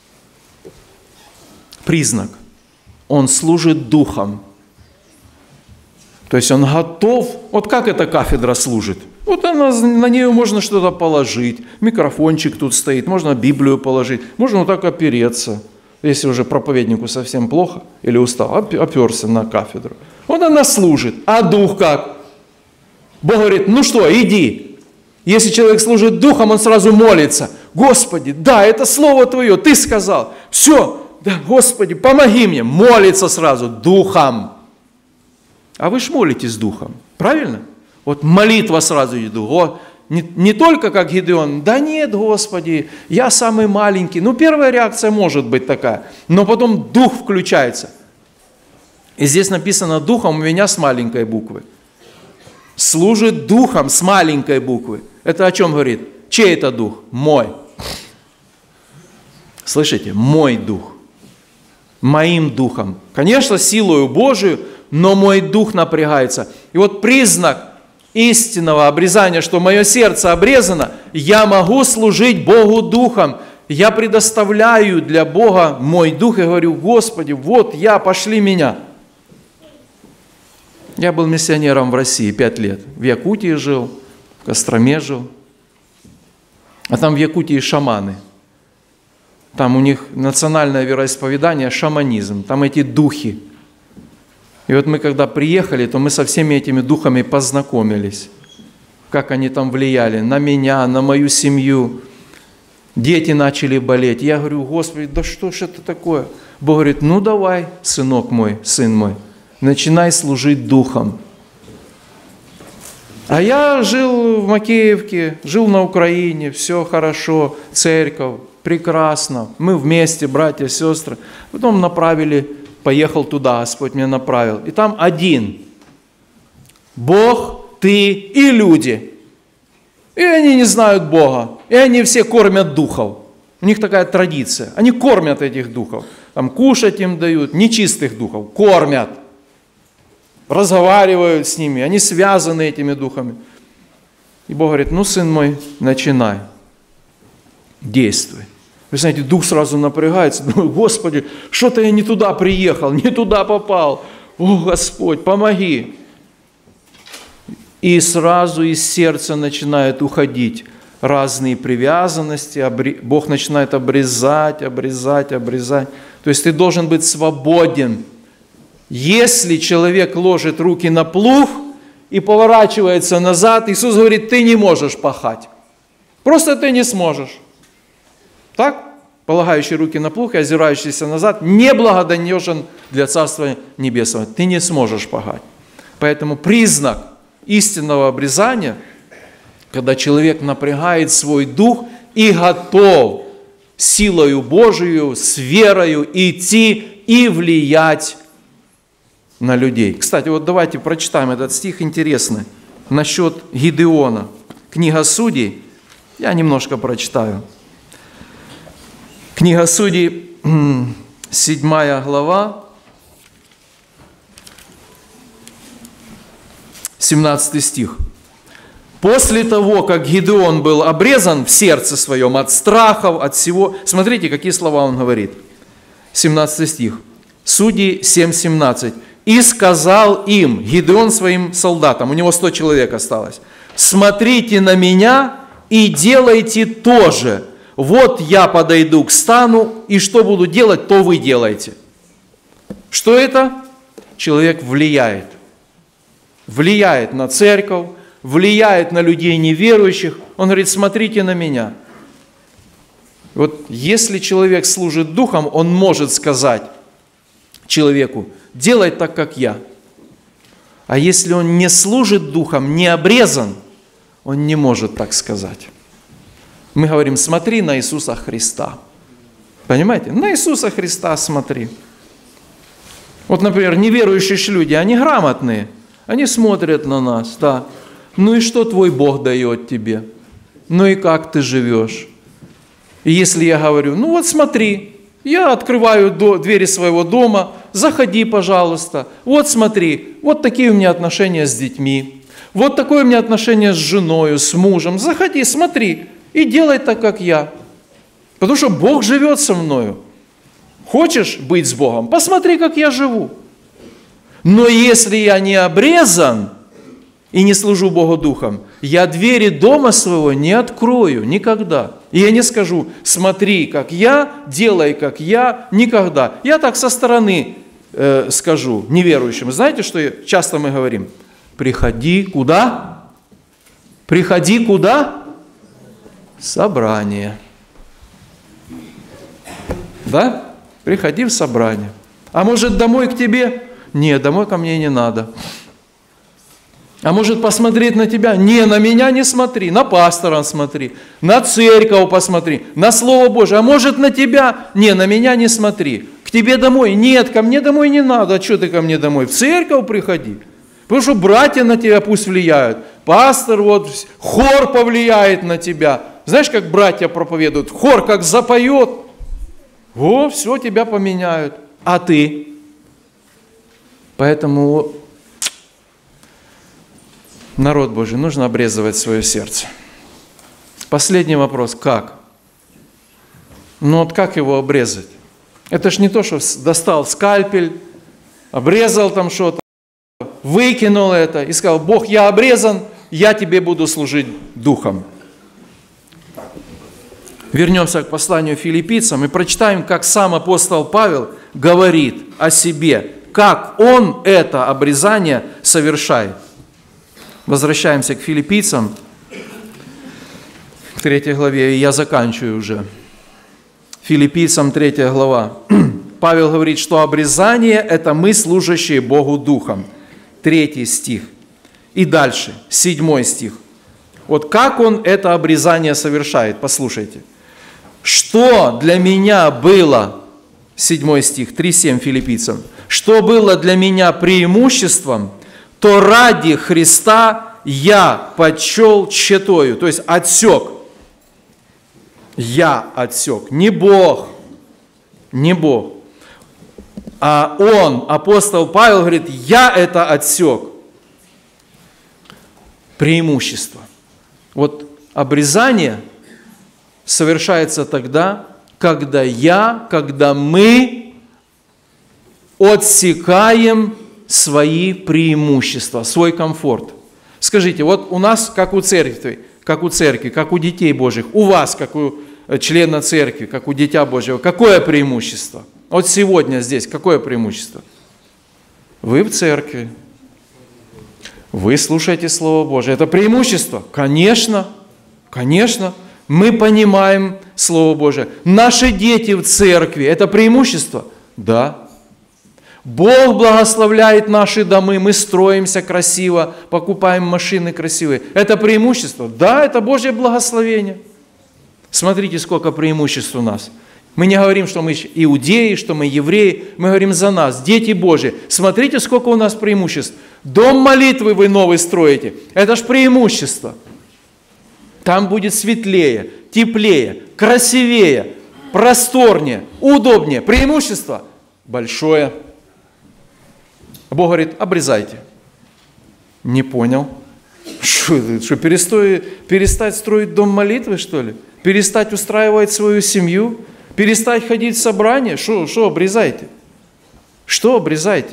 признак, он служит духом. То есть он готов, вот как эта кафедра служит. Вот она, на нее можно что-то положить, микрофончик тут стоит, можно Библию положить, можно вот так опереться. Если уже проповеднику совсем плохо или устал, оперся на кафедру. Вот она служит. А дух как? Бог говорит, ну что, иди. Если человек служит духом, он сразу молится. Господи, да, это слово Твое, Ты сказал. Все, да, Господи, помоги мне. Молится сразу духом. А вы ж молитесь духом, правильно? Вот молитва сразу идет. Вот. Не, не только как Гидеон, да нет, Господи, я самый маленький. Ну, первая реакция может быть такая, но потом дух включается. И здесь написано духом у меня с маленькой буквы. Служит духом с маленькой буквы. Это о чем говорит? Чей это дух? Мой. Слышите? Мой дух. Моим духом. Конечно, силою Божию, но мой дух напрягается. И вот признак истинного обрезания, что мое сердце обрезано, я могу служить Богу Духом. я предоставляю для Бога мой дух и говорю: Господи, вот я, пошли меня. Я был миссионером в России пять лет. В Якутии жил, в Костроме жил. А там в Якутии шаманы. Там у них национальное вероисповедание – шаманизм. Там эти духи. И вот мы когда приехали, то мы со всеми этими духами познакомились. Как они там влияли на меня, на мою семью. Дети начали болеть. Я говорю: Господи, да что ж это такое? Бог говорит: ну давай, сынок мой, сын мой, начинай служить духом. А я жил в Макеевке, жил на Украине, все хорошо, церковь, прекрасно. Мы вместе, братья, сестры. Потом направили, поехал туда, Господь меня направил. И там один. Бог, ты и люди. И они не знают Бога. И они все кормят духов. У них такая традиция. Они кормят этих духов. Там кушать им дают, нечистых духов. Кормят. Разговаривают с ними. Они связаны этими духами. И Бог говорит: ну, сын мой, начинай. Действуй. Вы знаете, дух сразу напрягается. Думаю: Господи, что-то я не туда приехал, не туда попал. О, Господь, помоги. И сразу из сердца начинают уходить разные привязанности. Бог начинает обрезать, обрезать, обрезать. То есть ты должен быть свободен. Если человек ложит руки на плуг и поворачивается назад, Иисус говорит: ты не можешь пахать. Просто ты не сможешь. Так? Полагающий руки на плуг и озирающийся назад неблагонадежен для Царства Небесного. Ты не сможешь пахать. Поэтому признак истинного обрезания, когда человек напрягает свой дух и готов силою Божию, с верою идти и влиять на людей. Кстати, вот давайте прочитаем этот стих интересный насчет Гидеона. Книга Судей, я немножко прочитаю. Книга Судей, седьмая глава, семнадцатый стих. После того, как Гидеон был обрезан в сердце своем от страхов, от всего, смотрите, какие слова он говорит. семнадцатый стих. Судей семь семнадцать. «И сказал им, Гидеон своим солдатам», у него сто человек осталось: «Смотрите на меня и делайте то же. Вот я подойду к стану, и что буду делать, то вы делаете». Что это? Человек влияет. Влияет на церковь, влияет на людей неверующих. Он говорит: смотрите на меня. Вот если человек служит духом, он может сказать человеку: делай так, как я. А если он не служит духом, не обрезан, он не может так сказать. Мы говорим: смотри на Иисуса Христа. Понимаете? На Иисуса Христа смотри. Вот, например, неверующие люди, они грамотные. Они смотрят на нас, да. Ну и что твой Бог дает тебе? Ну и как ты живешь? И если я говорю: ну вот смотри, я открываю двери своего дома, заходи, пожалуйста. Вот смотри, вот такие у меня отношения с детьми. Вот такое у меня отношение с женой, с мужем. Заходи, смотри и делай так, как я. Потому что Бог живет со мною. Хочешь быть с Богом? Посмотри, как я живу. Но если я не обрезан и не служу Богу духом, я двери дома своего не открою никогда. И я не скажу: смотри, как я, делай, как я, никогда. Я так со стороны э, скажу неверующим. Знаете, что часто мы говорим? Приходи куда? Приходи куда? В собрание. Да? Приходи в собрание. А может, домой к тебе? Нет, домой ко мне не надо. А может, посмотреть на тебя? Не, на меня не смотри, на пастора смотри, на церковь посмотри, на Слово Божие. А может, на тебя? Не, на меня не смотри. К тебе домой? Нет, ко мне домой не надо. А что ты ко мне домой? В церковь приходи. Потому что братья на тебя пусть влияют. Пастор, вот, хор повлияет на тебя. Знаешь, как братья проповедуют? Хор как запоет, о, все, тебя поменяют. А ты? Поэтому, народ Божий, нужно обрезывать свое сердце. Последний вопрос. Как? Ну вот как его обрезать? Это ж не то, что достал скальпель, обрезал там что-то, выкинул это и сказал: Бог, я обрезан, я тебе буду служить духом. Вернемся к посланию филиппийцам и прочитаем, как сам апостол Павел говорит о себе, как он это обрезание совершает. Возвращаемся к филиппийцам, к третьей главе, и я заканчиваю уже. Филиппийцам третья глава. Павел говорит, что обрезание – это мы, служащие Богу Духом. Третий стих. И дальше, седьмой стих. Вот как он это обрезание совершает, послушайте. Что для меня было, седьмой стих, три семь филиппийцам, что было для меня преимуществом, то ради Христа я почел тщетою, то есть отсек. Я отсек, не Бог, не Бог. А он, апостол Павел, говорит, я это отсек. Преимущество. Вот обрезание совершается тогда, когда я, когда мы отсекаем свои преимущества, свой комфорт. Скажите, вот у нас, как у церкви, как у церкви, как у детей Божьих, у вас, как у члена церкви, как у дитя Божьего, какое преимущество? Вот сегодня здесь какое преимущество? Вы в церкви, вы слушаете Слово Божие. Это преимущество? Конечно, конечно. Мы понимаем Слово Божие. Наши дети в церкви – это преимущество? Да. Бог благословляет наши домы, мы строимся красиво, покупаем машины красивые. Это преимущество? Да, это Божье благословение. Смотрите, сколько преимуществ у нас. Мы не говорим, что мы иудеи, что мы евреи, мы говорим за нас, дети Божьи. Смотрите, сколько у нас преимуществ. Дом молитвы вы новый строите. Это ж преимущество. Там будет светлее, теплее, красивее, просторнее, удобнее. Преимущество большое. Бог говорит, обрезайте. Не понял. Что, что перестать, перестать строить дом молитвы, что ли? Перестать устраивать свою семью? Перестать ходить в собрание? Что, что обрезайте? Что обрезайте?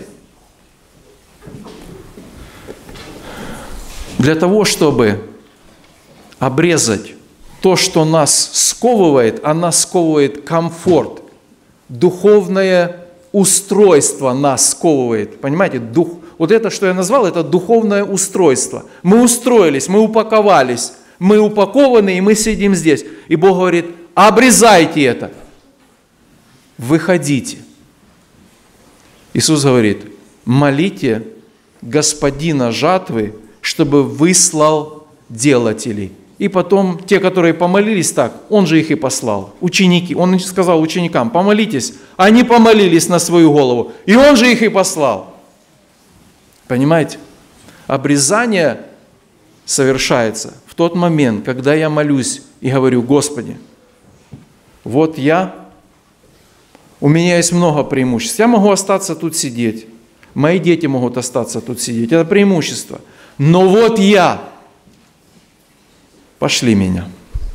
Для того, чтобы обрезать то, что нас сковывает, а нас сковывает комфорт, духовное устройство нас сковывает. Понимаете, дух, вот это, что я назвал, это духовное устройство. Мы устроились, мы упаковались, мы упакованы, и мы сидим здесь. И Бог говорит, обрезайте это, выходите. Иисус говорит, молите Господина жатвы, чтобы выслал делателей. И потом те, которые помолились так, Он же их и послал. Ученики, Он сказал ученикам, помолитесь. Они помолились на свою голову, и Он же их и послал. Понимаете? Обрезание совершается в тот момент, когда я молюсь и говорю, Господи, вот я, у меня есть много преимуществ. Я могу остаться тут сидеть. Мои дети могут остаться тут сидеть. Это преимущество. Но вот я, пошли меня.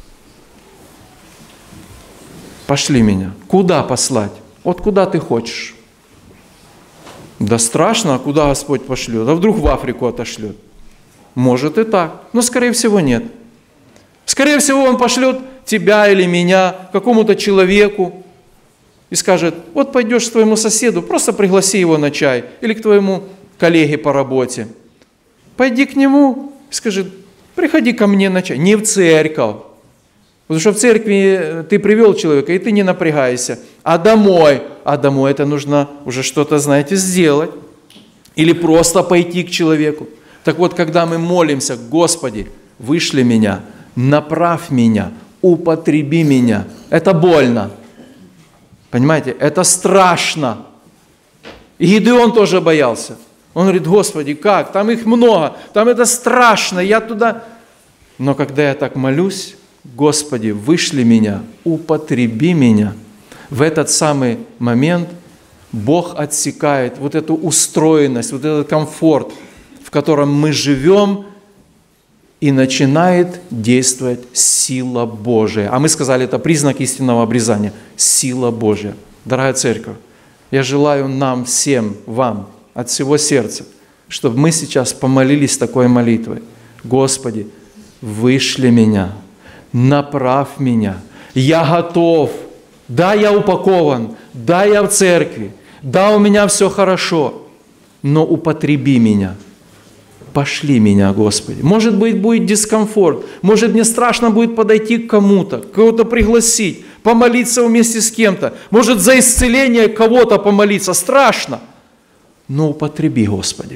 Пошли меня. Куда послать? Вот куда ты хочешь. Да страшно, а куда Господь пошлет? А вдруг в Африку отошлет? Может и так, но скорее всего нет. Скорее всего Он пошлет тебя или меня какому-то человеку и скажет, вот пойдешь к твоему соседу, просто пригласи его на чай, или к твоему коллеге по работе. Пойди к нему и скажи, приходи ко мне на чай. Не в церковь. Потому что в церкви ты привел человека, и ты не напрягайся. А домой? А домой это нужно уже что-то, знаете, сделать. Или просто пойти к человеку. Так вот, когда мы молимся, Господи, вышли меня, направь меня, употреби меня. Это больно. Понимаете, это страшно. И Гидеон тоже боялся. Он говорит, Господи, как? Там их много, там это страшно, я туда... Но когда я так молюсь, Господи, вышли меня, употреби меня. В этот самый момент Бог отсекает вот эту устроенность, вот этот комфорт, в котором мы живем, и начинает действовать сила Божия. А мы сказали, это признак истинного обрезания. Сила Божия. Дорогая церковь, я желаю нам всем, вам, от всего сердца, чтобы мы сейчас помолились такой молитвой. Господи, вышли меня, направь меня, я готов, да, я упакован, да, я в церкви, да, у меня все хорошо, но употреби меня, пошли меня, Господи. Может быть, будет дискомфорт, может, мне страшно будет подойти к кому-то, кого-то пригласить, помолиться вместе с кем-то, может, за исцеление кого-то помолиться, страшно, но употреби, Господи.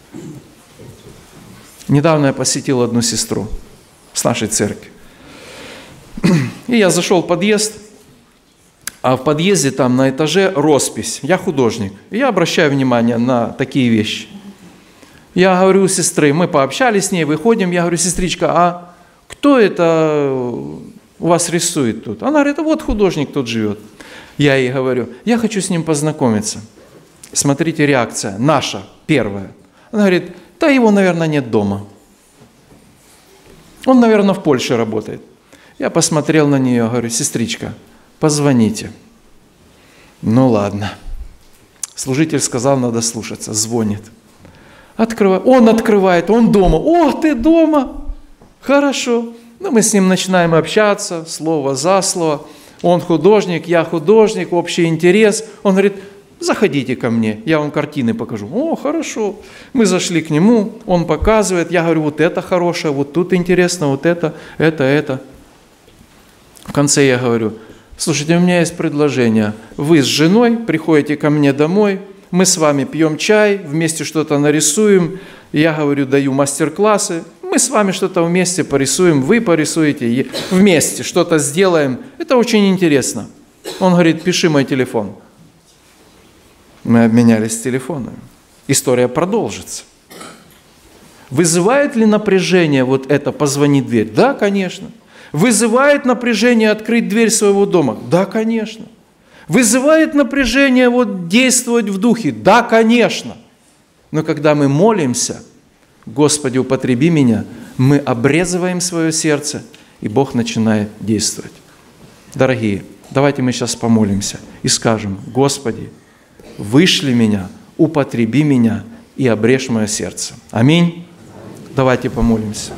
Недавно я посетил одну сестру с нашей церкви. И я зашел в подъезд, а в подъезде там на этаже роспись. Я художник. И я обращаю внимание на такие вещи. Я говорю у сестры, мы пообщались с ней, выходим, я говорю, сестричка, а кто это у вас рисует тут? Она говорит, вот художник тут живет. Я ей говорю, я хочу с ним познакомиться. Смотрите, реакция наша, первая. Она говорит, да его, наверное, нет дома. Он, наверное, в Польше работает. Я посмотрел на нее, говорю, сестричка, позвоните. Ну ладно. Служитель сказал, надо слушаться, звонит. Открывает. Он открывает, он дома. О, ты дома? Хорошо. Ну, мы с ним начинаем общаться, слово за слово. Он художник, я художник, общий интерес. Он говорит, заходите ко мне, я вам картины покажу. О, хорошо. Мы зашли к нему, он показывает. Я говорю, вот это хорошее, вот тут интересно, вот это, это, это. В конце я говорю, слушайте, у меня есть предложение. Вы с женой приходите ко мне домой, мы с вами пьем чай, вместе что-то нарисуем. Я говорю, даю мастер-классы. Мы с вами что-то вместе порисуем, вы порисуете, вместе что-то сделаем. Это очень интересно. Он говорит, пиши мой телефон. Мы обменялись телефонами. История продолжится. Вызывает ли напряжение вот это «позвони в дверь»? Да, конечно. Вызывает напряжение открыть дверь своего дома? Да, конечно. Вызывает напряжение вот действовать в духе? Да, конечно. Но когда мы молимся, Господи, употреби меня, мы обрезываем свое сердце, и Бог начинает действовать. Дорогие, давайте мы сейчас помолимся и скажем, Господи, вышли меня, употреби меня и обрежь мое сердце. Аминь. Давайте помолимся.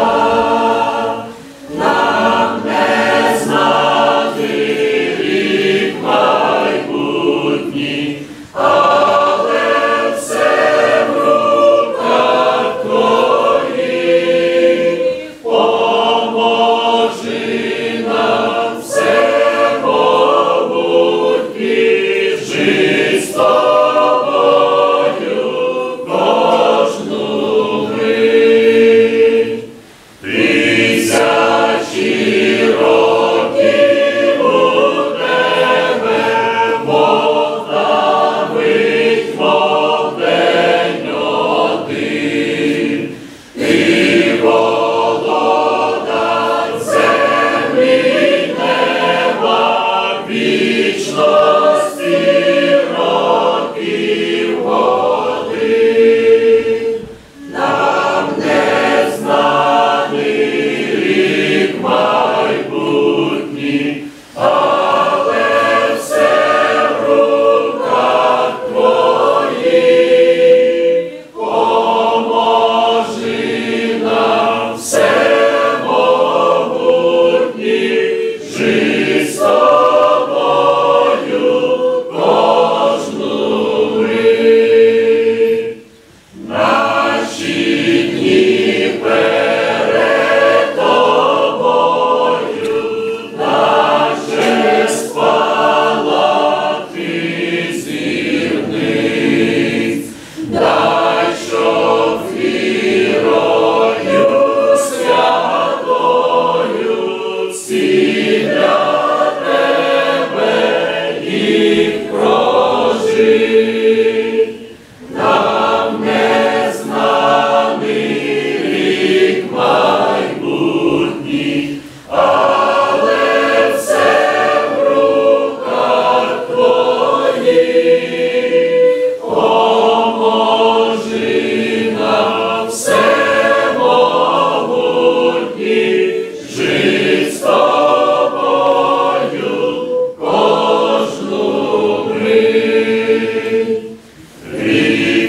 Нам не знати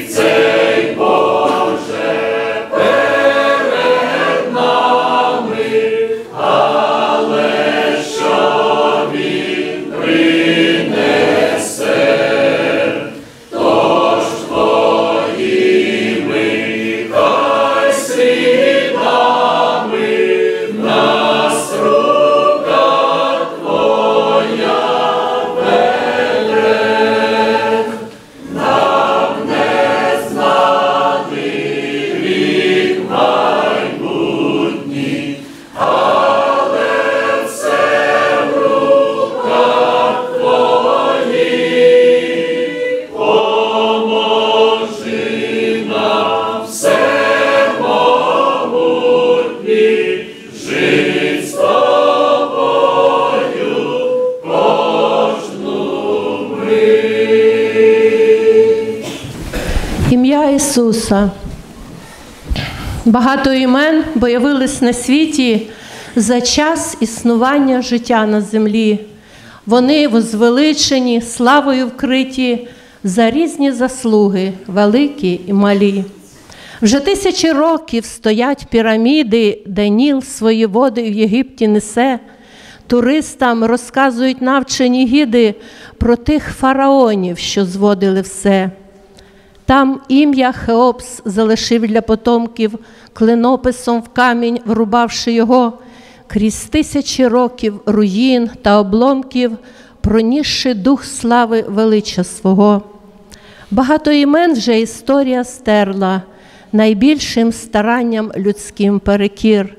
Ім'я Ісуса. Багато імен появились на світі за час існування життя на землі. Вони возвеличені, славою вкриті за різні заслуги, великі і малі. Вже тисячі років стоять піраміди, де Ніл свої води в Єгипті несе. Туристам розказують навчені гіди про тих фараонів, що зводили все. Там ім'я Хеопс залишив для потомків, клинописом в камінь врубавши його, крізь тисячі років руїн та обломків, пронісши дух слави велича свого. Багато імен вже історія стерла, найбільшим старанням людським перекір.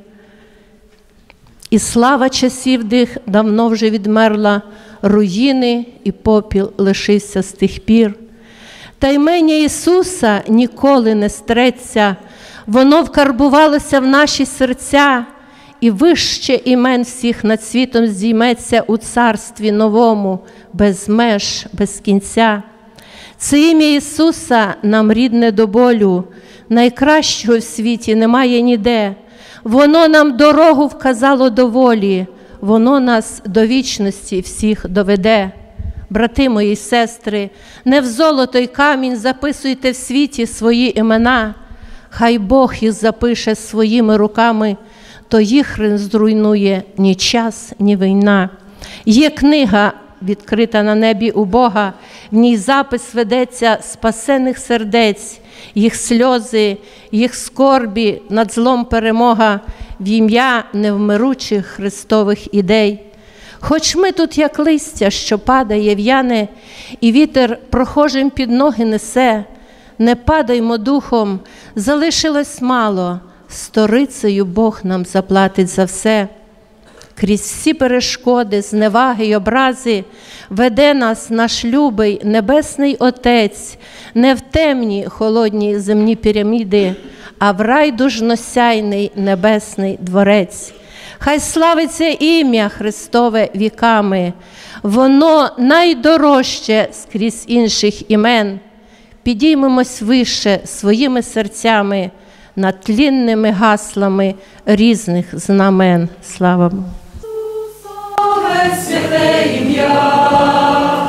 І слава часів дих давно вже відмерла, руїни і попіл лишився з тих пір. Та імення Ісуса ніколи не стреться, воно вкарбувалося в наші серця, і вище імен всіх над світом здійметься у царстві новому, без меж, без кінця. Це ім'я Ісуса нам рідне до болю, найкращого в світі немає ніде. Воно нам дорогу вказало до волі, воно нас до вічності всіх доведе. Брати мої й сестри, не в золото й камінь записуйте в світі свої імена, хай Бог їх запише своїми руками, то їх не зруйнує ні час, ні війна. Є книга, відкрита на небі у Бога, в ній запис ведеться спасених сердець, їх сльози, їх скорбі, над злом перемога, в ім'я невмиручих Христових ідей. Хоч ми тут, як листя, що падає, в'яне, і вітер прохожим під ноги несе, не падаймо духом, залишилось мало, сторицею Бог нам заплатить за все. Крізь всі перешкоди, зневаги й образи веде нас наш любий Небесний Отець, не в темні холодні земні піраміди, а в рай дужносяйний Небесний Дворець. Хай славиться ім'я Христове віками, воно найдорожче скрізь інших імен. Підіймемось вище своїми серцями над тлінними гаслами різних знамен. Слава Богу. Святе ім'я,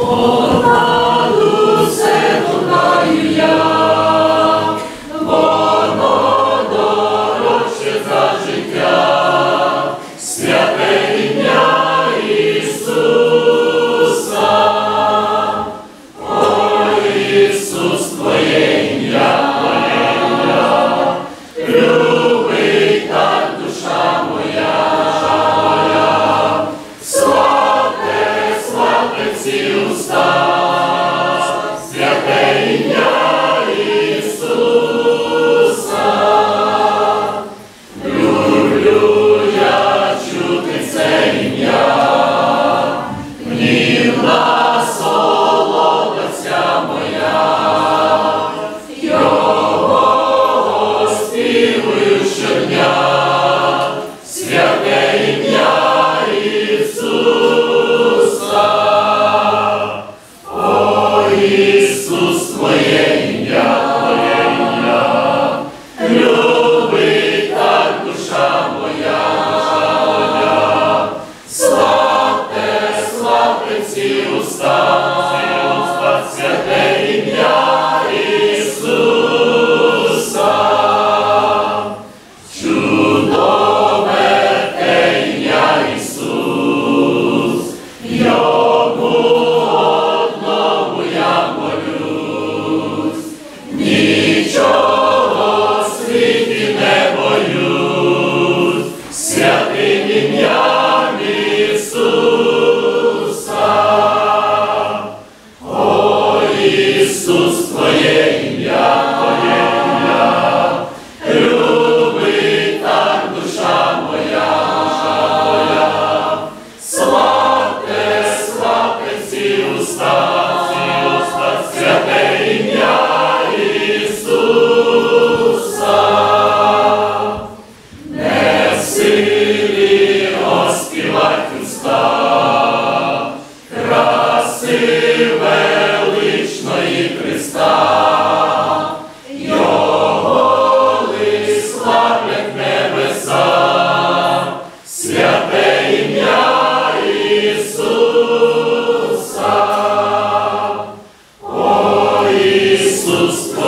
понад усе дорогаю я, воно дорожче за життя, святе ім'я Ісуса. О, Ісус, Твоє ім'я, Твоє ім'я, любить так душа моя. Славте,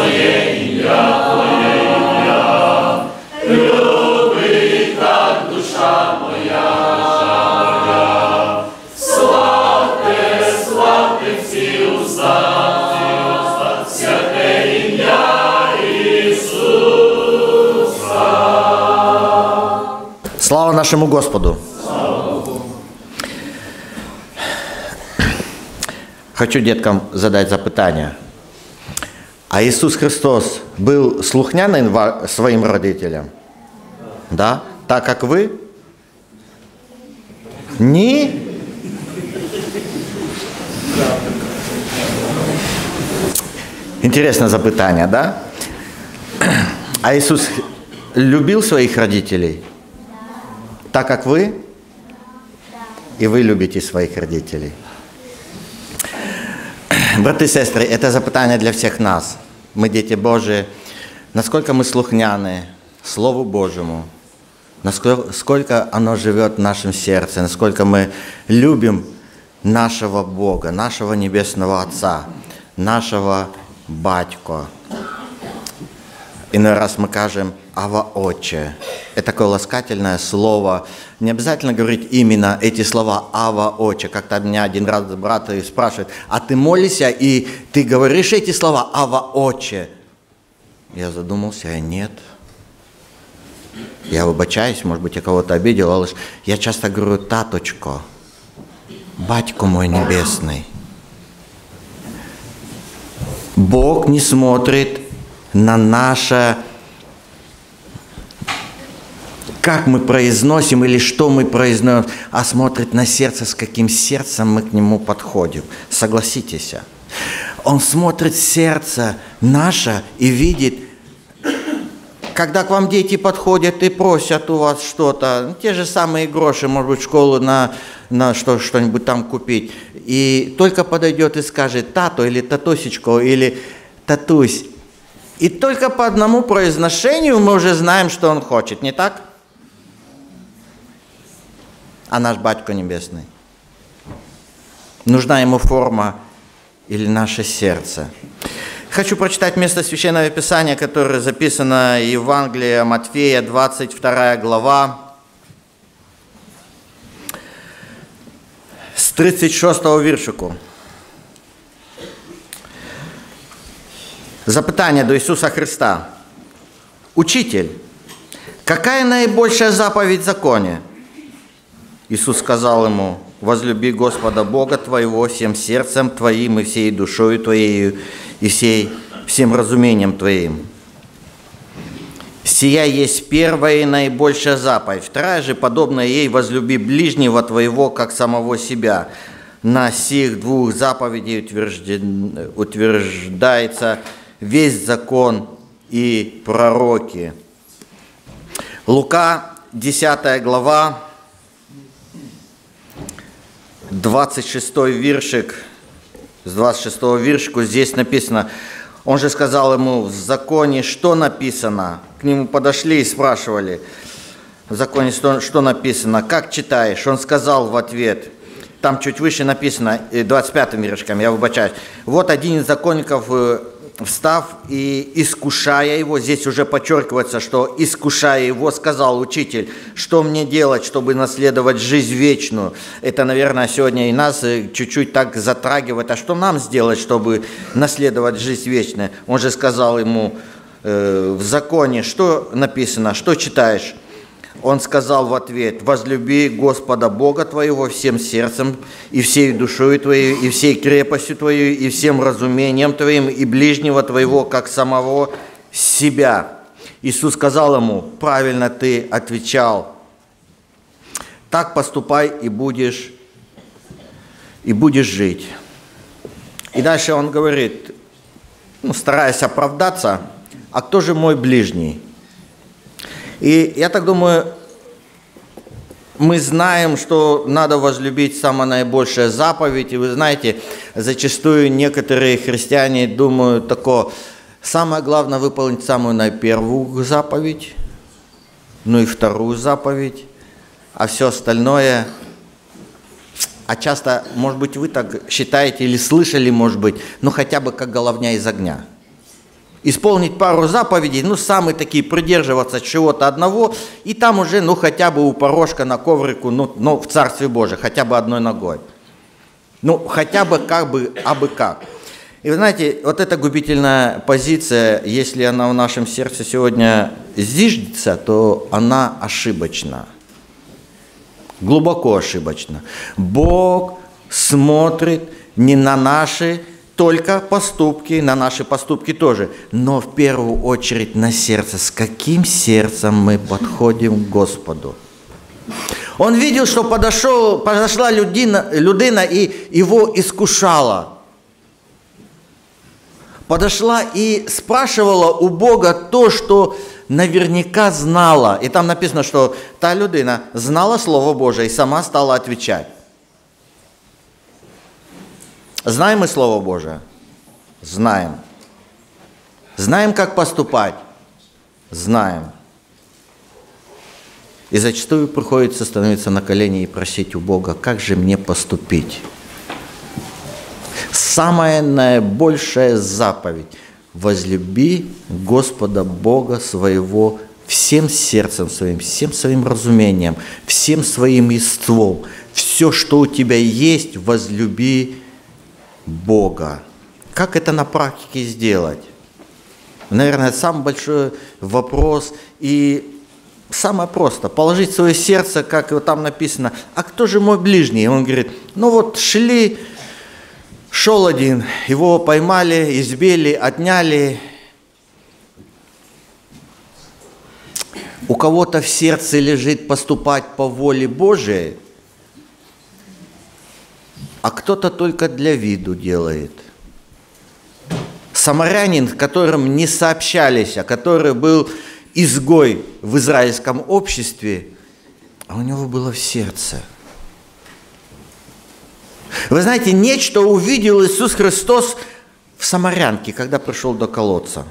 Твоє ім'я, Твоє ім'я, любить так душа моя, душа моя. Славте, славте всі уста, всі уста, святе ім'я Ісуса. Слава нашему Господу! Хочу деткам задать запитання. А Иисус Христос был слухняным своим родителям? Да? Так, как вы? Ні? Интересное запитание, да? А Иисус любил своих родителей? Так, как вы? И вы любите своих родителей? Браты и сестры, это запитание для всех нас. Мы дети Божии. Насколько мы слухняны Слову Божьему, насколько оно живет в нашем сердце, насколько мы любим нашего Бога, нашего Небесного Отца, нашего Батько. Иной раз мы кажем «Ава Отче». Это такое ласкательное слово. Не обязательно говорить именно эти слова «Ава Отче». Как-то меня один раз брат спрашивает: «А ты молишься и ты говоришь эти слова «Ава Отче»?» Я задумался, а нет. Я выбачаюсь, может быть, я кого-то обидел, а лишь я часто говорю «Таточко», «Батько мой небесный». Бог не смотрит на наше, как мы произносим или что мы произносим, а смотрит на сердце, с каким сердцем мы к Нему подходим. Согласитесь. Он смотрит в сердце наше и видит, когда к вам дети подходят и просят у вас что-то, те же самые гроши, может быть, в школу на, на что, что-нибудь там купить, и только подойдет и скажет «Тату» или «Татусечко» или «Татусь». И только по одному произношению мы уже знаем, что он хочет, не так? А наш Батько Небесный? Нужна ему форма или наше сердце? Хочу прочитать место Священного Писания, которое записано в Евангелии Матфея, двадцать вторая глава, с тридцать шестого віршику. Запитание до Иисуса Христа. «Учитель, какая наибольшая заповедь в законе?» Иисус сказал ему: «Возлюби Господа Бога твоего всем сердцем твоим и всей душою твоею и всей, всем разумением твоим. Сия есть первая и наибольшая заповедь. Вторая же, подобная ей: возлюби ближнего твоего, как самого себя. На сих двух заповедей утверждается весь закон и пророки». Лука, десятая глава, двадцать шестой виршик, с двадцать шестого виршику здесь написано: он же сказал ему: в законе что написано? К нему подошли и спрашивали: в законе что, что написано? Как читаешь? Он сказал в ответ, там чуть выше написано, двадцать пятым виршиком, я выбачаюсь: вот один из законников, встав и искушая его, здесь уже подчеркивается, что искушая его, сказал: учитель, что мне делать, чтобы наследовать жизнь вечную? Это, наверное, сегодня и нас чуть-чуть так затрагивает. А что нам сделать, чтобы наследовать жизнь вечную? Он же сказал ему: э, в законе что написано, что читаешь? Он сказал в ответ: возлюби Господа Бога твоего всем сердцем, и всей душою твоей, и всей крепостью твоей, и всем разумением твоим, и ближнего твоего, как самого себя. Иисус сказал ему: правильно ты отвечал. Так поступай, и будешь, и будешь жить. И дальше он говорит, ну, стараясь оправдаться: а кто же мой ближний? И я так думаю, мы знаем, что надо возлюбить самая наибольшая заповедь. И вы знаете, зачастую некоторые христиане думают такое: самое главное выполнить самую наипервую заповедь, ну и вторую заповедь, а все остальное... А часто, может быть, вы так считаете или слышали, может быть, ну хотя бы как головня из огня. исполнить пару заповедей, ну, самые такие, придерживаться чего-то одного, и там уже, ну, хотя бы у порожка на коврику, ну, ну, в Царстве Божьем, хотя бы одной ногой. Ну, хотя бы как бы, абы как. И вы знаете, вот эта губительная позиция, если она в нашем сердце сегодня зиждется, то она ошибочна. Глубоко ошибочна. Бог смотрит не на наши только поступки, на наши поступки тоже, но в первую очередь на сердце. С каким сердцем мы подходим к Господу? Он видел, что подошел, подошла людина, людина и его искушала. Подошла и спрашивала у Бога то, что наверняка знала. И там написано, что та людина знала Слово Божие и сама стала отвечать. Знаем мы Слово Божие? Знаем. Знаем, как поступать? Знаем. И зачастую приходится становиться на колени и просить у Бога, как же мне поступить? Самая наибольшая заповедь – возлюби Господа Бога своего всем сердцем своим, всем своим разумением, всем своим естеством. Все, что у тебя есть, возлюби Бога. Как это на практике сделать? Наверное, это самый большой вопрос. И самое просто – положить в свое сердце, как вот там написано, а кто же мой ближний? И он говорит, ну вот шли, шел один, его поймали, избили, отняли. У кого-то в сердце лежит поступать по воле Божией, а кто-то только для виду делает. Самарянин, с которым не сообщались, а который был изгой в израильском обществе, а у него было в сердце. Вы знаете, нечто увидел Иисус Христос в самарянке, когда пришел до колодца.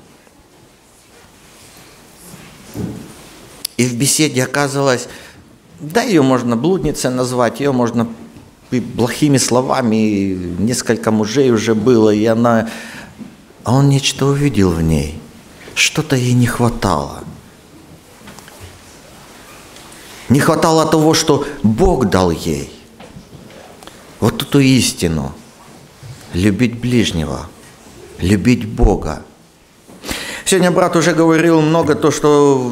И в беседе оказалось, да, ее можно блудницей назвать, ее можно плохими словами, несколько мужей уже было, и она... А он нечто увидел в ней, что-то ей не хватало. Не хватало того, что Бог дал ей. Вот эту истину. Любить ближнего, любить Бога. Сегодня брат уже говорил много то, что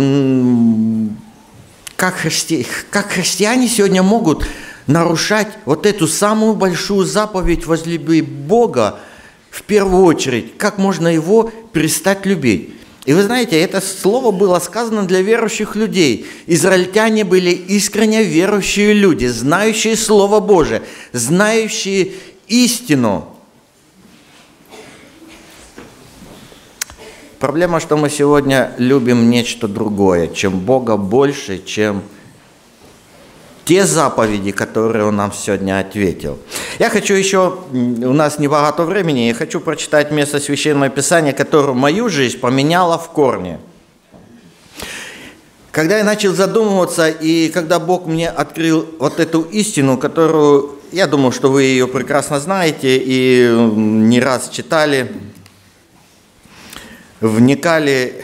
как, христи... как христиане сегодня могут нарушать вот эту самую большую заповедь возлюби Бога в первую очередь. Как можно его перестать любить? И вы знаете, это слово было сказано для верующих людей. Израильтяне были искренне верующие люди, знающие Слово Божие, знающие истину. Проблема, что мы сегодня любим нечто другое, чем Бога больше, чем те заповеди, которые Он нам сегодня ответил. Я хочу еще, у нас небагато времени, я хочу прочитать место Священного Писания, которое мою жизнь поменяло в корне. Когда я начал задумываться, и когда Бог мне открыл вот эту истину, которую, я думаю, что вы ее прекрасно знаете и не раз читали, вникали.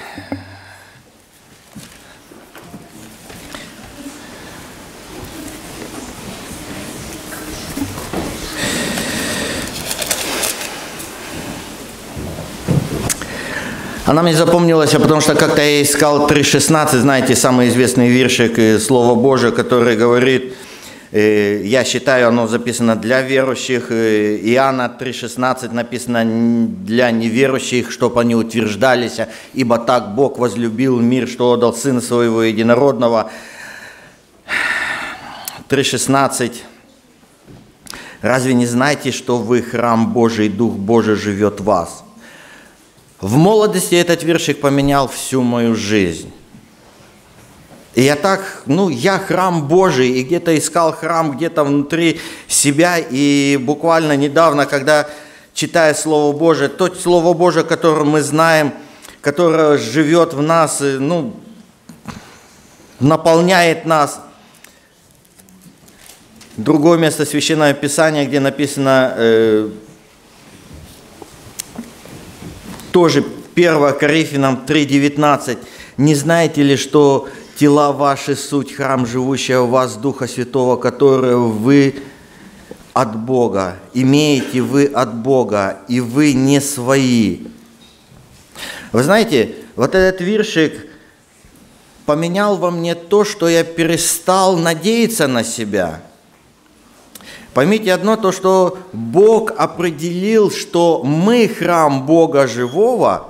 Она мне запомнилась, потому что как-то я искал три шестнадцать, знаете, самый известный виршик Слова Божия, который говорит, я считаю, оно записано для верующих, Иоанна три шестнадцать написано для неверующих, чтобы они утверждались, ибо так Бог возлюбил мир, что отдал Сына Своего Единородного. три шестнадцать. Разве не знаете, что вы храм Божий, Дух Божий живет в вас? В молодости этот виршик поменял всю мою жизнь. И я так, ну, я храм Божий, и где-то искал храм где-то внутри себя, и буквально недавно, когда читая Слово Божие, то Слово Божие, которое мы знаем, которое живет в нас, ну, наполняет нас. Другое место Священного Писания, где написано... Э, тоже первое Коринфянам три девятнадцать. «Не знаете ли, что тела ваши суть храм, живущего в вас Духа Святого, которого вы от Бога, имеете вы от Бога, и вы не свои». Вы знаете, вот этот виршик поменял во мне то, что я перестал надеяться на себя. Поймите одно, то, что Бог определил, что мы храм Бога живого.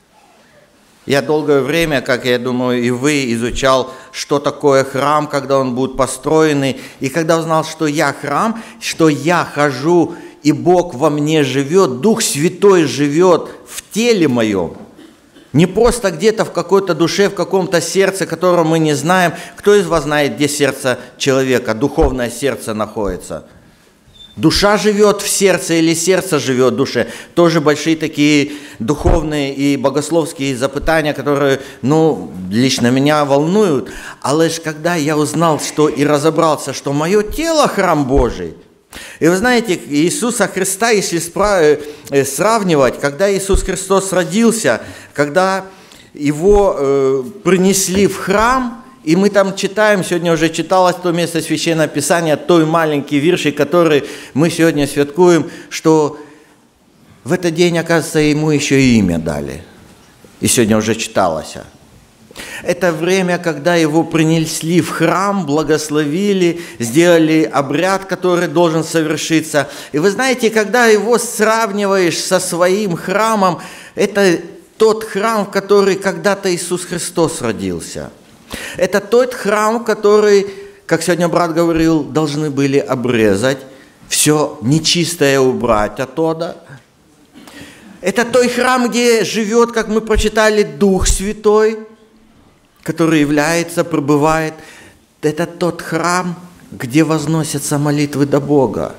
Я долгое время, как я думаю, и вы, изучал, что такое храм, когда он будет построенный. И когда узнал, что я храм, что я хожу, и Бог во мне живет, Дух Святой живет в теле моем. Не просто где-то в какой-то душе, в каком-то сердце, которого мы не знаем. Кто из вас знает, где сердце человека, духовное сердце находится? Душа живет в сердце или сердце живет в душе? Тоже большие такие духовные и богословские запытания, которые, ну, лично меня волнуют. А лишь когда я узнал, что и разобрался, что мое тело храм Божий. И вы знаете, Иисуса Христа, если сравнивать, когда Иисус Христос родился, когда Его э, принесли в храм, и мы там читаем, сегодня уже читалось то место Священного Писания, той маленький виршик, который мы сегодня святкуем, что в этот день, оказывается, Ему еще и имя дали. И сегодня уже читалось. Это время, когда Его принесли в храм, благословили, сделали обряд, который должен совершиться. И вы знаете, когда Его сравниваешь со своим храмом, это тот храм, в который когда-то Иисус Христос родился. Это тот храм, который, как сегодня брат говорил, должны были обрезать, все нечистое убрать оттуда. Это тот храм, где живет, как мы прочитали, Дух Святой, который является, пребывает. Это тот храм, где возносятся молитвы до Бога.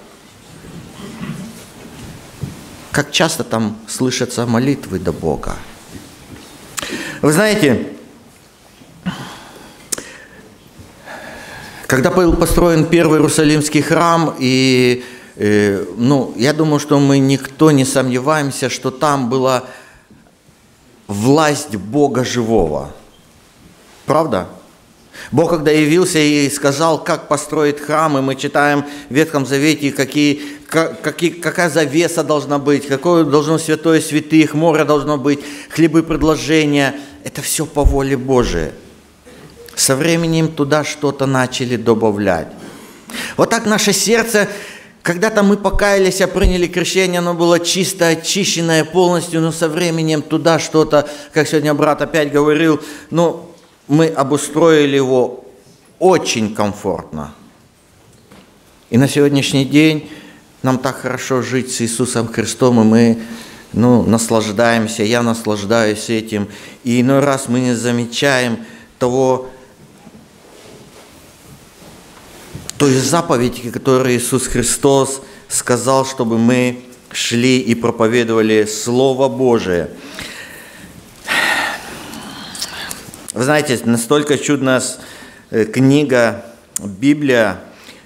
Как часто там слышатся молитвы до Бога. Вы знаете, когда был построен первый Иерусалимский храм, и, э, ну, я думаю, что мы никто не сомневаемся, что там была власть Бога живого. Правда? Бог, когда явился и сказал, как построить храм, и мы читаем в Ветхом Завете, какие, какие, какая завеса должна быть, какое должно святое святых, море должно быть, хлебы предложения. Это все по воле Божией. Со временем туда что-то начали добавлять. Вот так наше сердце, когда-то мы покаялись, приняли крещение, оно было чисто, очищенное полностью, но со временем туда что-то, как сегодня брат опять говорил, ну, мы обустроили его очень комфортно. И на сегодняшний день нам так хорошо жить с Иисусом Христом, и мы, ну, наслаждаемся, я наслаждаюсь этим. И иной раз мы не замечаем того, той заповеди, которую Иисус Христос сказал, чтобы мы шли и проповедовали Слово Божие. Вы знаете, настолько чудная книга, Библия.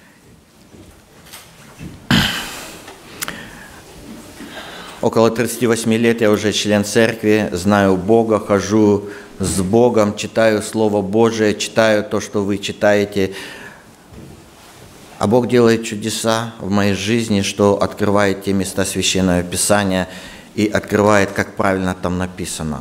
Около тридцати восьми лет я уже член церкви, знаю Бога, хожу с Богом, читаю Слово Божие, читаю то, что вы читаете. А Бог делает чудеса в моей жизни, что открывает те места Священного Писания и открывает, как правильно там написано.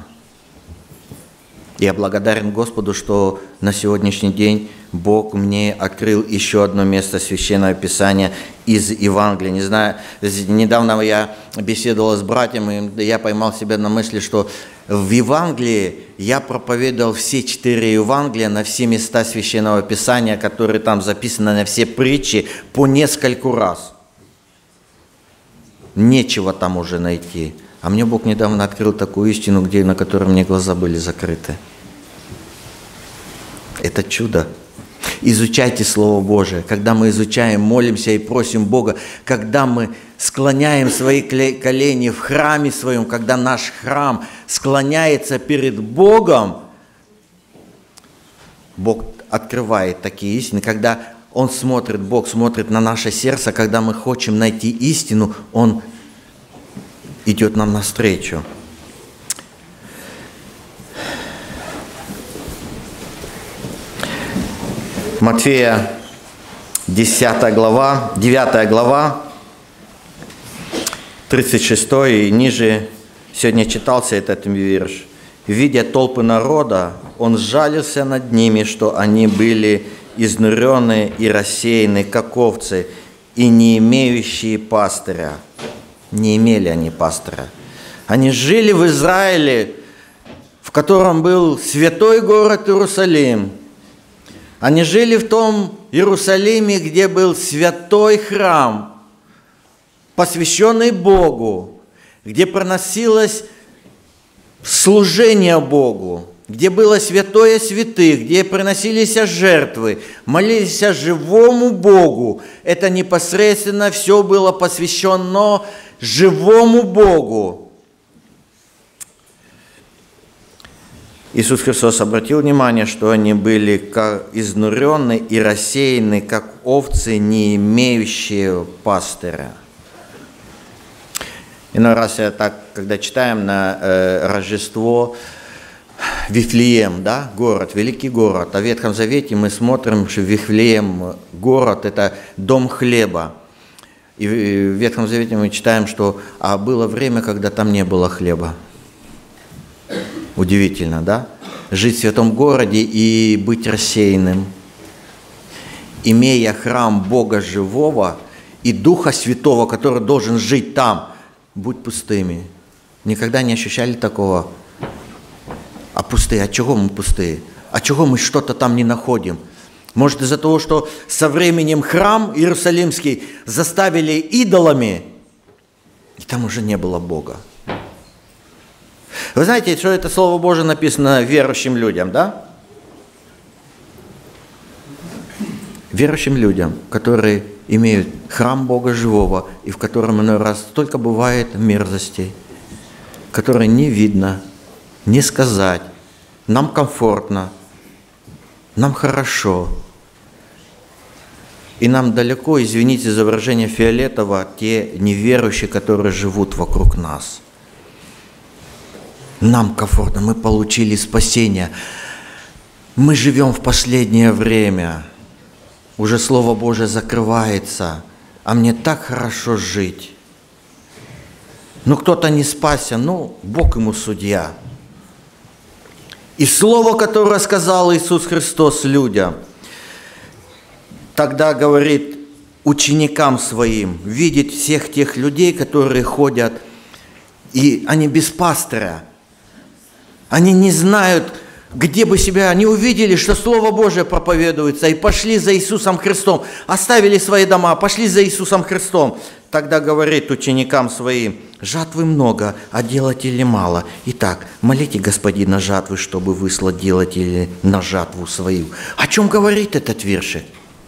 Я благодарен Господу, что на сегодняшний день Бог мне открыл еще одно место Священного Писания из Евангелия. Не знаю, недавно я беседовал с братьями, и я поймал себя на мысли, что в Евангелии я проповедовал все четыре Евангелия на все места Священного Писания, которые там записаны, на все притчи, по нескольку раз. Нечего там уже найти. А мне Бог недавно открыл такую истину, где, на которой мне глаза были закрыты. Это чудо. Изучайте Слово Божие. Когда мы изучаем, молимся и просим Бога, когда мы склоняем свои колени в храме своем, когда наш храм склоняется перед Богом, Бог открывает такие истины. Когда Он смотрит, Бог смотрит на наше сердце, когда мы хотим найти истину, Он идет нам навстречу. Матфея, десятая глава, девятая глава, тридцать шестой и ниже. Сегодня читался этот вирш. «Видя толпы народа, он сжалился над ними, что они были изнуренные и рассеяны, как овцы, и не имеющие пастыря». Не имели они пастыря. Они жили в Израиле, в котором был святой город Иерусалим. Они жили в том Иерусалиме, где был святой храм, посвященный Богу, где проносилось служение Богу, где было святое святых, где приносились жертвы, молились живому Богу. Это непосредственно все было посвящено живому Богу. Иисус Христос обратил внимание, что они были как изнуренные и рассеяны, как овцы, не имеющие пастыря. Иной раз я так, когда читаем на э, Рождество, Вифлеем, да, город, великий город. А в Ветхом Завете мы смотрим, что Вифлеем, город, это дом хлеба. И в Ветхом Завете мы читаем, что а было время, когда там не было хлеба. Удивительно, да? Жить в святом городе и быть рассеянным, имея храм Бога живого и Духа Святого, который должен жить там, будь пустыми. Никогда не ощущали такого? А пустые, от чего мы пустые? От чего мы что-то там не находим? Может, из-за того, что со временем храм Иерусалимский заставили идолами, и там уже не было Бога. Вы знаете, что это Слово Божие написано верующим людям, да? Верующим людям, которые имеют храм Бога живого, и в котором иной раз столько бывает мерзостей, которые не видно, не сказать, нам комфортно, нам хорошо. И нам далеко, извините за выражение, фиолетово те неверующие, которые живут вокруг нас. Нам комфортно, мы получили спасение. Мы живем в последнее время. Уже Слово Божие закрывается, а мне так хорошо жить. Ну, кто-то не спасся, ну, Бог ему судья. И Слово, которое сказал Иисус Христос людям, тогда говорит ученикам своим, видеть всех тех людей, которые ходят, и они без пастыря. Они не знают, где бы себя, они увидели, что Слово Божие проповедуется, и пошли за Иисусом Христом, оставили свои дома, пошли за Иисусом Христом. Тогда говорит ученикам своим, жатвы много, а делателей мало. Итак, молите Господина жатвы, чтобы выслать делателей на жатву свою. О чем говорит этот вершик?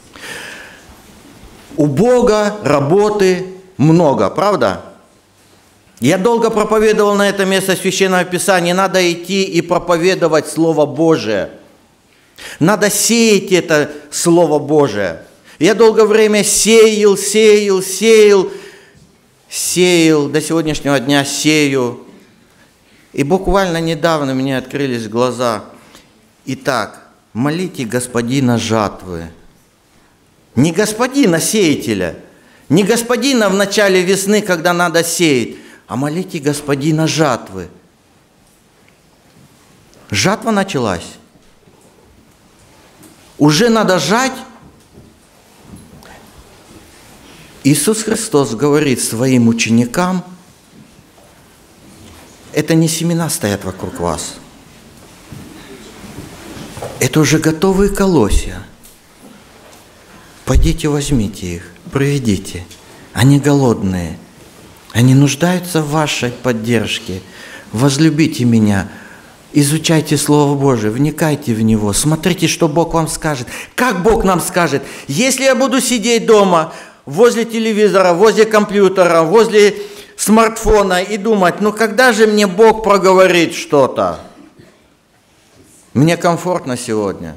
У Бога работы много, правда? Я долго проповедовал на это место Священного Писания. Надо идти и проповедовать Слово Божие. Надо сеять это Слово Божие. Я долгое время сеял, сеял, сеял, сеял, до сегодняшнего дня сею. И буквально недавно мне открылись глаза. Итак, молите Господина жатвы. Не Господина сеятеля, не Господина в начале весны, когда надо сеять, а молите Господина жатвы. Жатва началась. Уже надо жать. Иисус Христос говорит своим ученикам, это не семена стоят вокруг вас. Это уже готовые колосья. Пойдите, возьмите их, проведите. Они голодные. Они нуждаются в вашей поддержке. Возлюбите меня. Изучайте Слово Божие, вникайте в него. Смотрите, что Бог вам скажет. Как Бог нам скажет. Если я буду сидеть дома, возле телевизора, возле компьютера, возле смартфона и думать, ну когда же мне Бог проговорит что-то? Мне комфортно сегодня.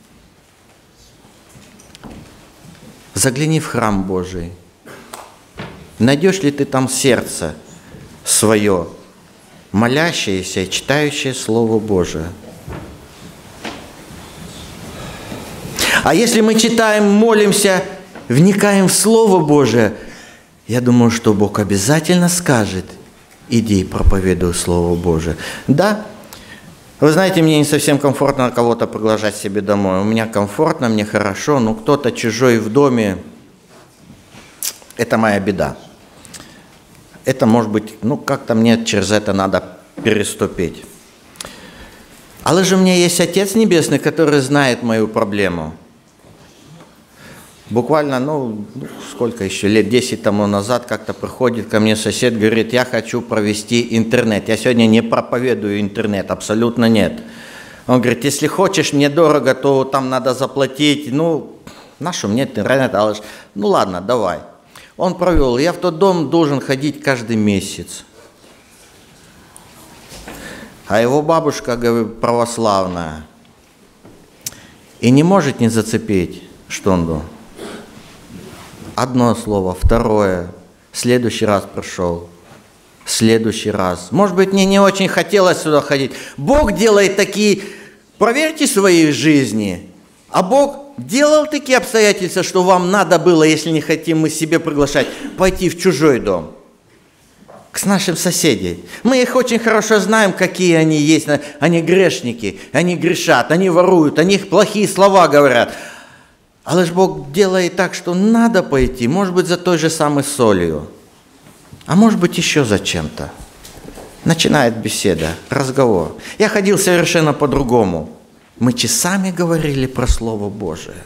Загляни в храм Божий. Найдешь ли ты там сердце свое, молящееся и читающее Слово Божие? А если мы читаем, молимся, вникаем в Слово Божие, я думаю, что Бог обязательно скажет: иди и проповедуй Слово Божие. Да, вы знаете, мне не совсем комфортно кого-то приглашать себе домой. У меня комфортно, мне хорошо, но кто-то чужой в доме – это моя беда. Это может быть, ну как-то мне через это надо переступить. Але же у меня есть Отец Небесный, который знает мою проблему. Буквально, ну, сколько еще, лет десять тому назад как-то приходит ко мне сосед, говорит: я хочу провести интернет. Я сегодня не проповедую интернет, абсолютно нет. Он говорит: если хочешь, мне дорого, то там надо заплатить. Ну, нашу мне интернет, а ну ладно, давай. Он провел. Я в тот дом должен ходить каждый месяц. А его бабушка, говорит, православная. И не может не зацепить, что он был. Одно слово, второе. В следующий раз пришел. В следующий раз. Может быть, мне не очень хотелось сюда ходить. Бог делает такие... Проверьте свои жизни. А Бог делал такие обстоятельства, что вам надо было, если не хотим мы себе приглашать, пойти в чужой дом. К нашим соседям. Мы их очень хорошо знаем, какие они есть. Они грешники, они грешат, они воруют, они плохие слова говорят. А лишь Бог делает так, что надо пойти, может быть, за той же самой солью, а может быть, еще за чем-то. Начинает беседа, разговор. Я ходил совершенно по-другому. Мы часами говорили про Слово Божие.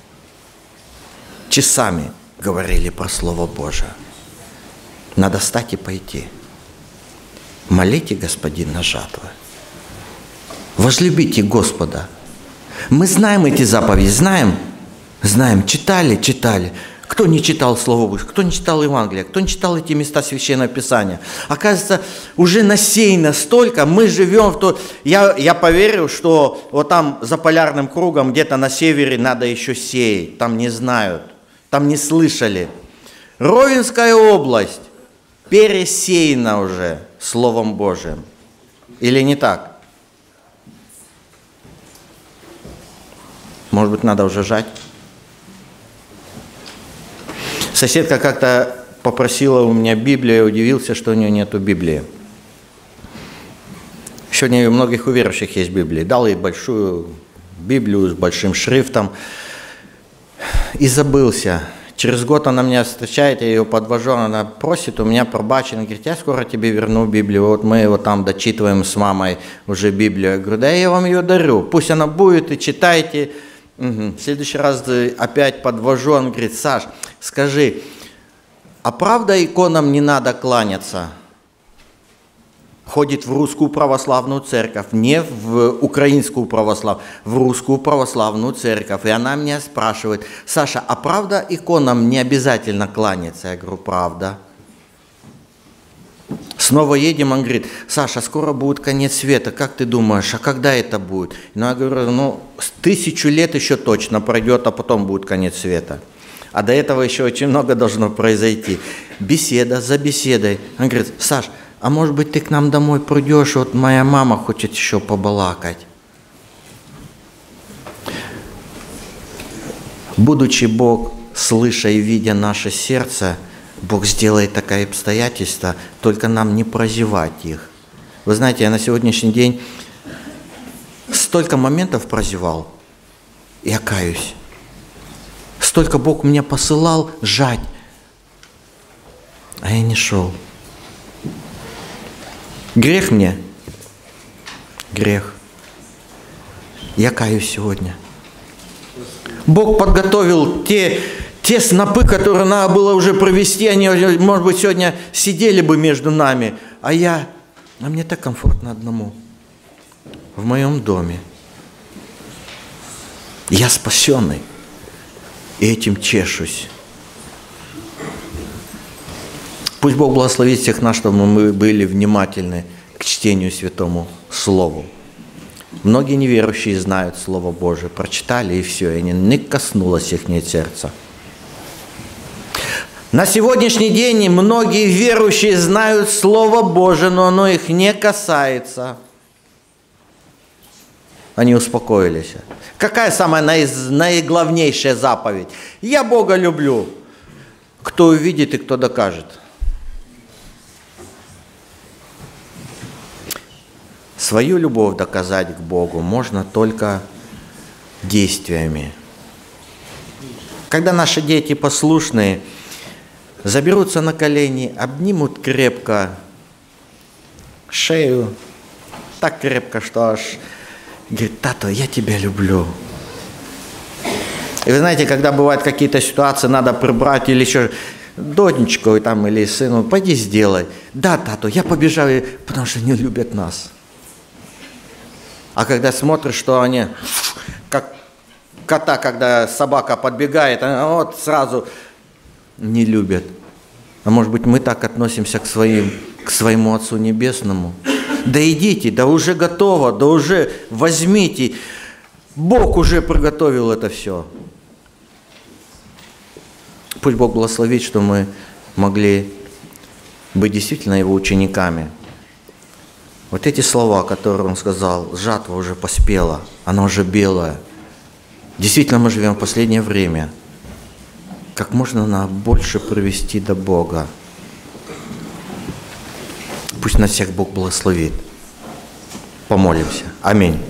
Часами говорили про Слово Божие. Надо встать и пойти. Молите Господина жатвы. Возлюбите Господа. Мы знаем эти заповеди, знаем? Знаем, читали, читали. Кто не читал Слово Божие, кто не читал Евангелие, кто не читал эти места Священного Писания. Оказывается, уже насеяно столько, мы живем в то... Я, я поверил, что вот там за полярным кругом, где-то на севере надо еще сеять. Там не знают, там не слышали. Ровенская область пересеяна уже Словом Божиим. Или не так? Может быть, надо уже жать? Соседка как-то попросила у меня Библию, я удивился, что у нее нету Библии. Сегодня у многих у верующих есть Библия. Дал ей большую Библию с большим шрифтом и забылся. Через год она меня встречает, я ее подвожу, она просит у меня пробачення, говорит: я скоро тебе верну Библию, вот мы его там дочитываем с мамой уже Библию. Я говорю: да я вам ее дарю, пусть она будет и читайте. Угу. В следующий раз опять подвожу, он говорит: Саш, скажи, а правда иконам не надо кланяться? Ходит в русскую православную церковь, не в украинскую православную, в русскую православную церковь. И она меня спрашивает: Саша, а правда иконам не обязательно кланяться? Я говорю: правда. Снова едем, он говорит: Саша, скоро будет конец света, как ты думаешь, а когда это будет? Ну, я говорю: ну, с тысячу лет еще точно пройдет, а потом будет конец света. А до этого еще очень много должно произойти. Беседа за беседой. Он говорит: Саш, а может быть, ты к нам домой придешь, вот моя мама хочет еще побалакать. Будучи Бог, слыша и видя наше сердце, Бог сделает такое обстоятельство, только нам не прозевать их. Вы знаете, я на сегодняшний день столько моментов прозевал, я каюсь. Столько Бог мне посылал жать, а я не шел. Грех мне? Грех. Я каюсь сегодня. Бог подготовил те... Те снопы, которые надо было уже провести, они, может быть, сегодня сидели бы между нами, а я, а мне так комфортно одному, в моем доме. Я спасенный, и этим чешусь. Пусть Бог благословит всех нас, чтобы мы были внимательны к чтению Святому Слову. Многие неверующие знают Слово Божие, прочитали и все, и не коснулось их сердца. На сегодняшний день многие верующие знают Слово Божие, но оно их не касается. они успокоились. Какая самая наиз- наиглавнейшая заповедь? Я Бога люблю. Кто увидит и кто докажет? Свою любовь доказать к Богу можно только действиями. Когда наши дети послушные, заберутся на колени, обнимут крепко шею, так крепко, что аж говорит: «Тато, я тебя люблю». И вы знаете, когда бывают какие-то ситуации, надо прибрать или еще доченьку там, или сыну, пойди сделай. Да, тато, я побежал, потому что они любят нас. А когда смотришь, что они, как кота, когда собака подбегает, вот сразу не любят. А может быть, мы так относимся к, своим, к своему Отцу Небесному? Да идите, да уже готово, да уже возьмите. Бог уже приготовил это все. Пусть Бог благословит, что мы могли быть действительно Его учениками. Вот эти слова, которые Он сказал: жатва уже поспела, она уже белая. Действительно, мы живем в последнее время. Как можно нас больше привести до Бога? Пусть нас всех Бог благословит. Помолимся. Аминь.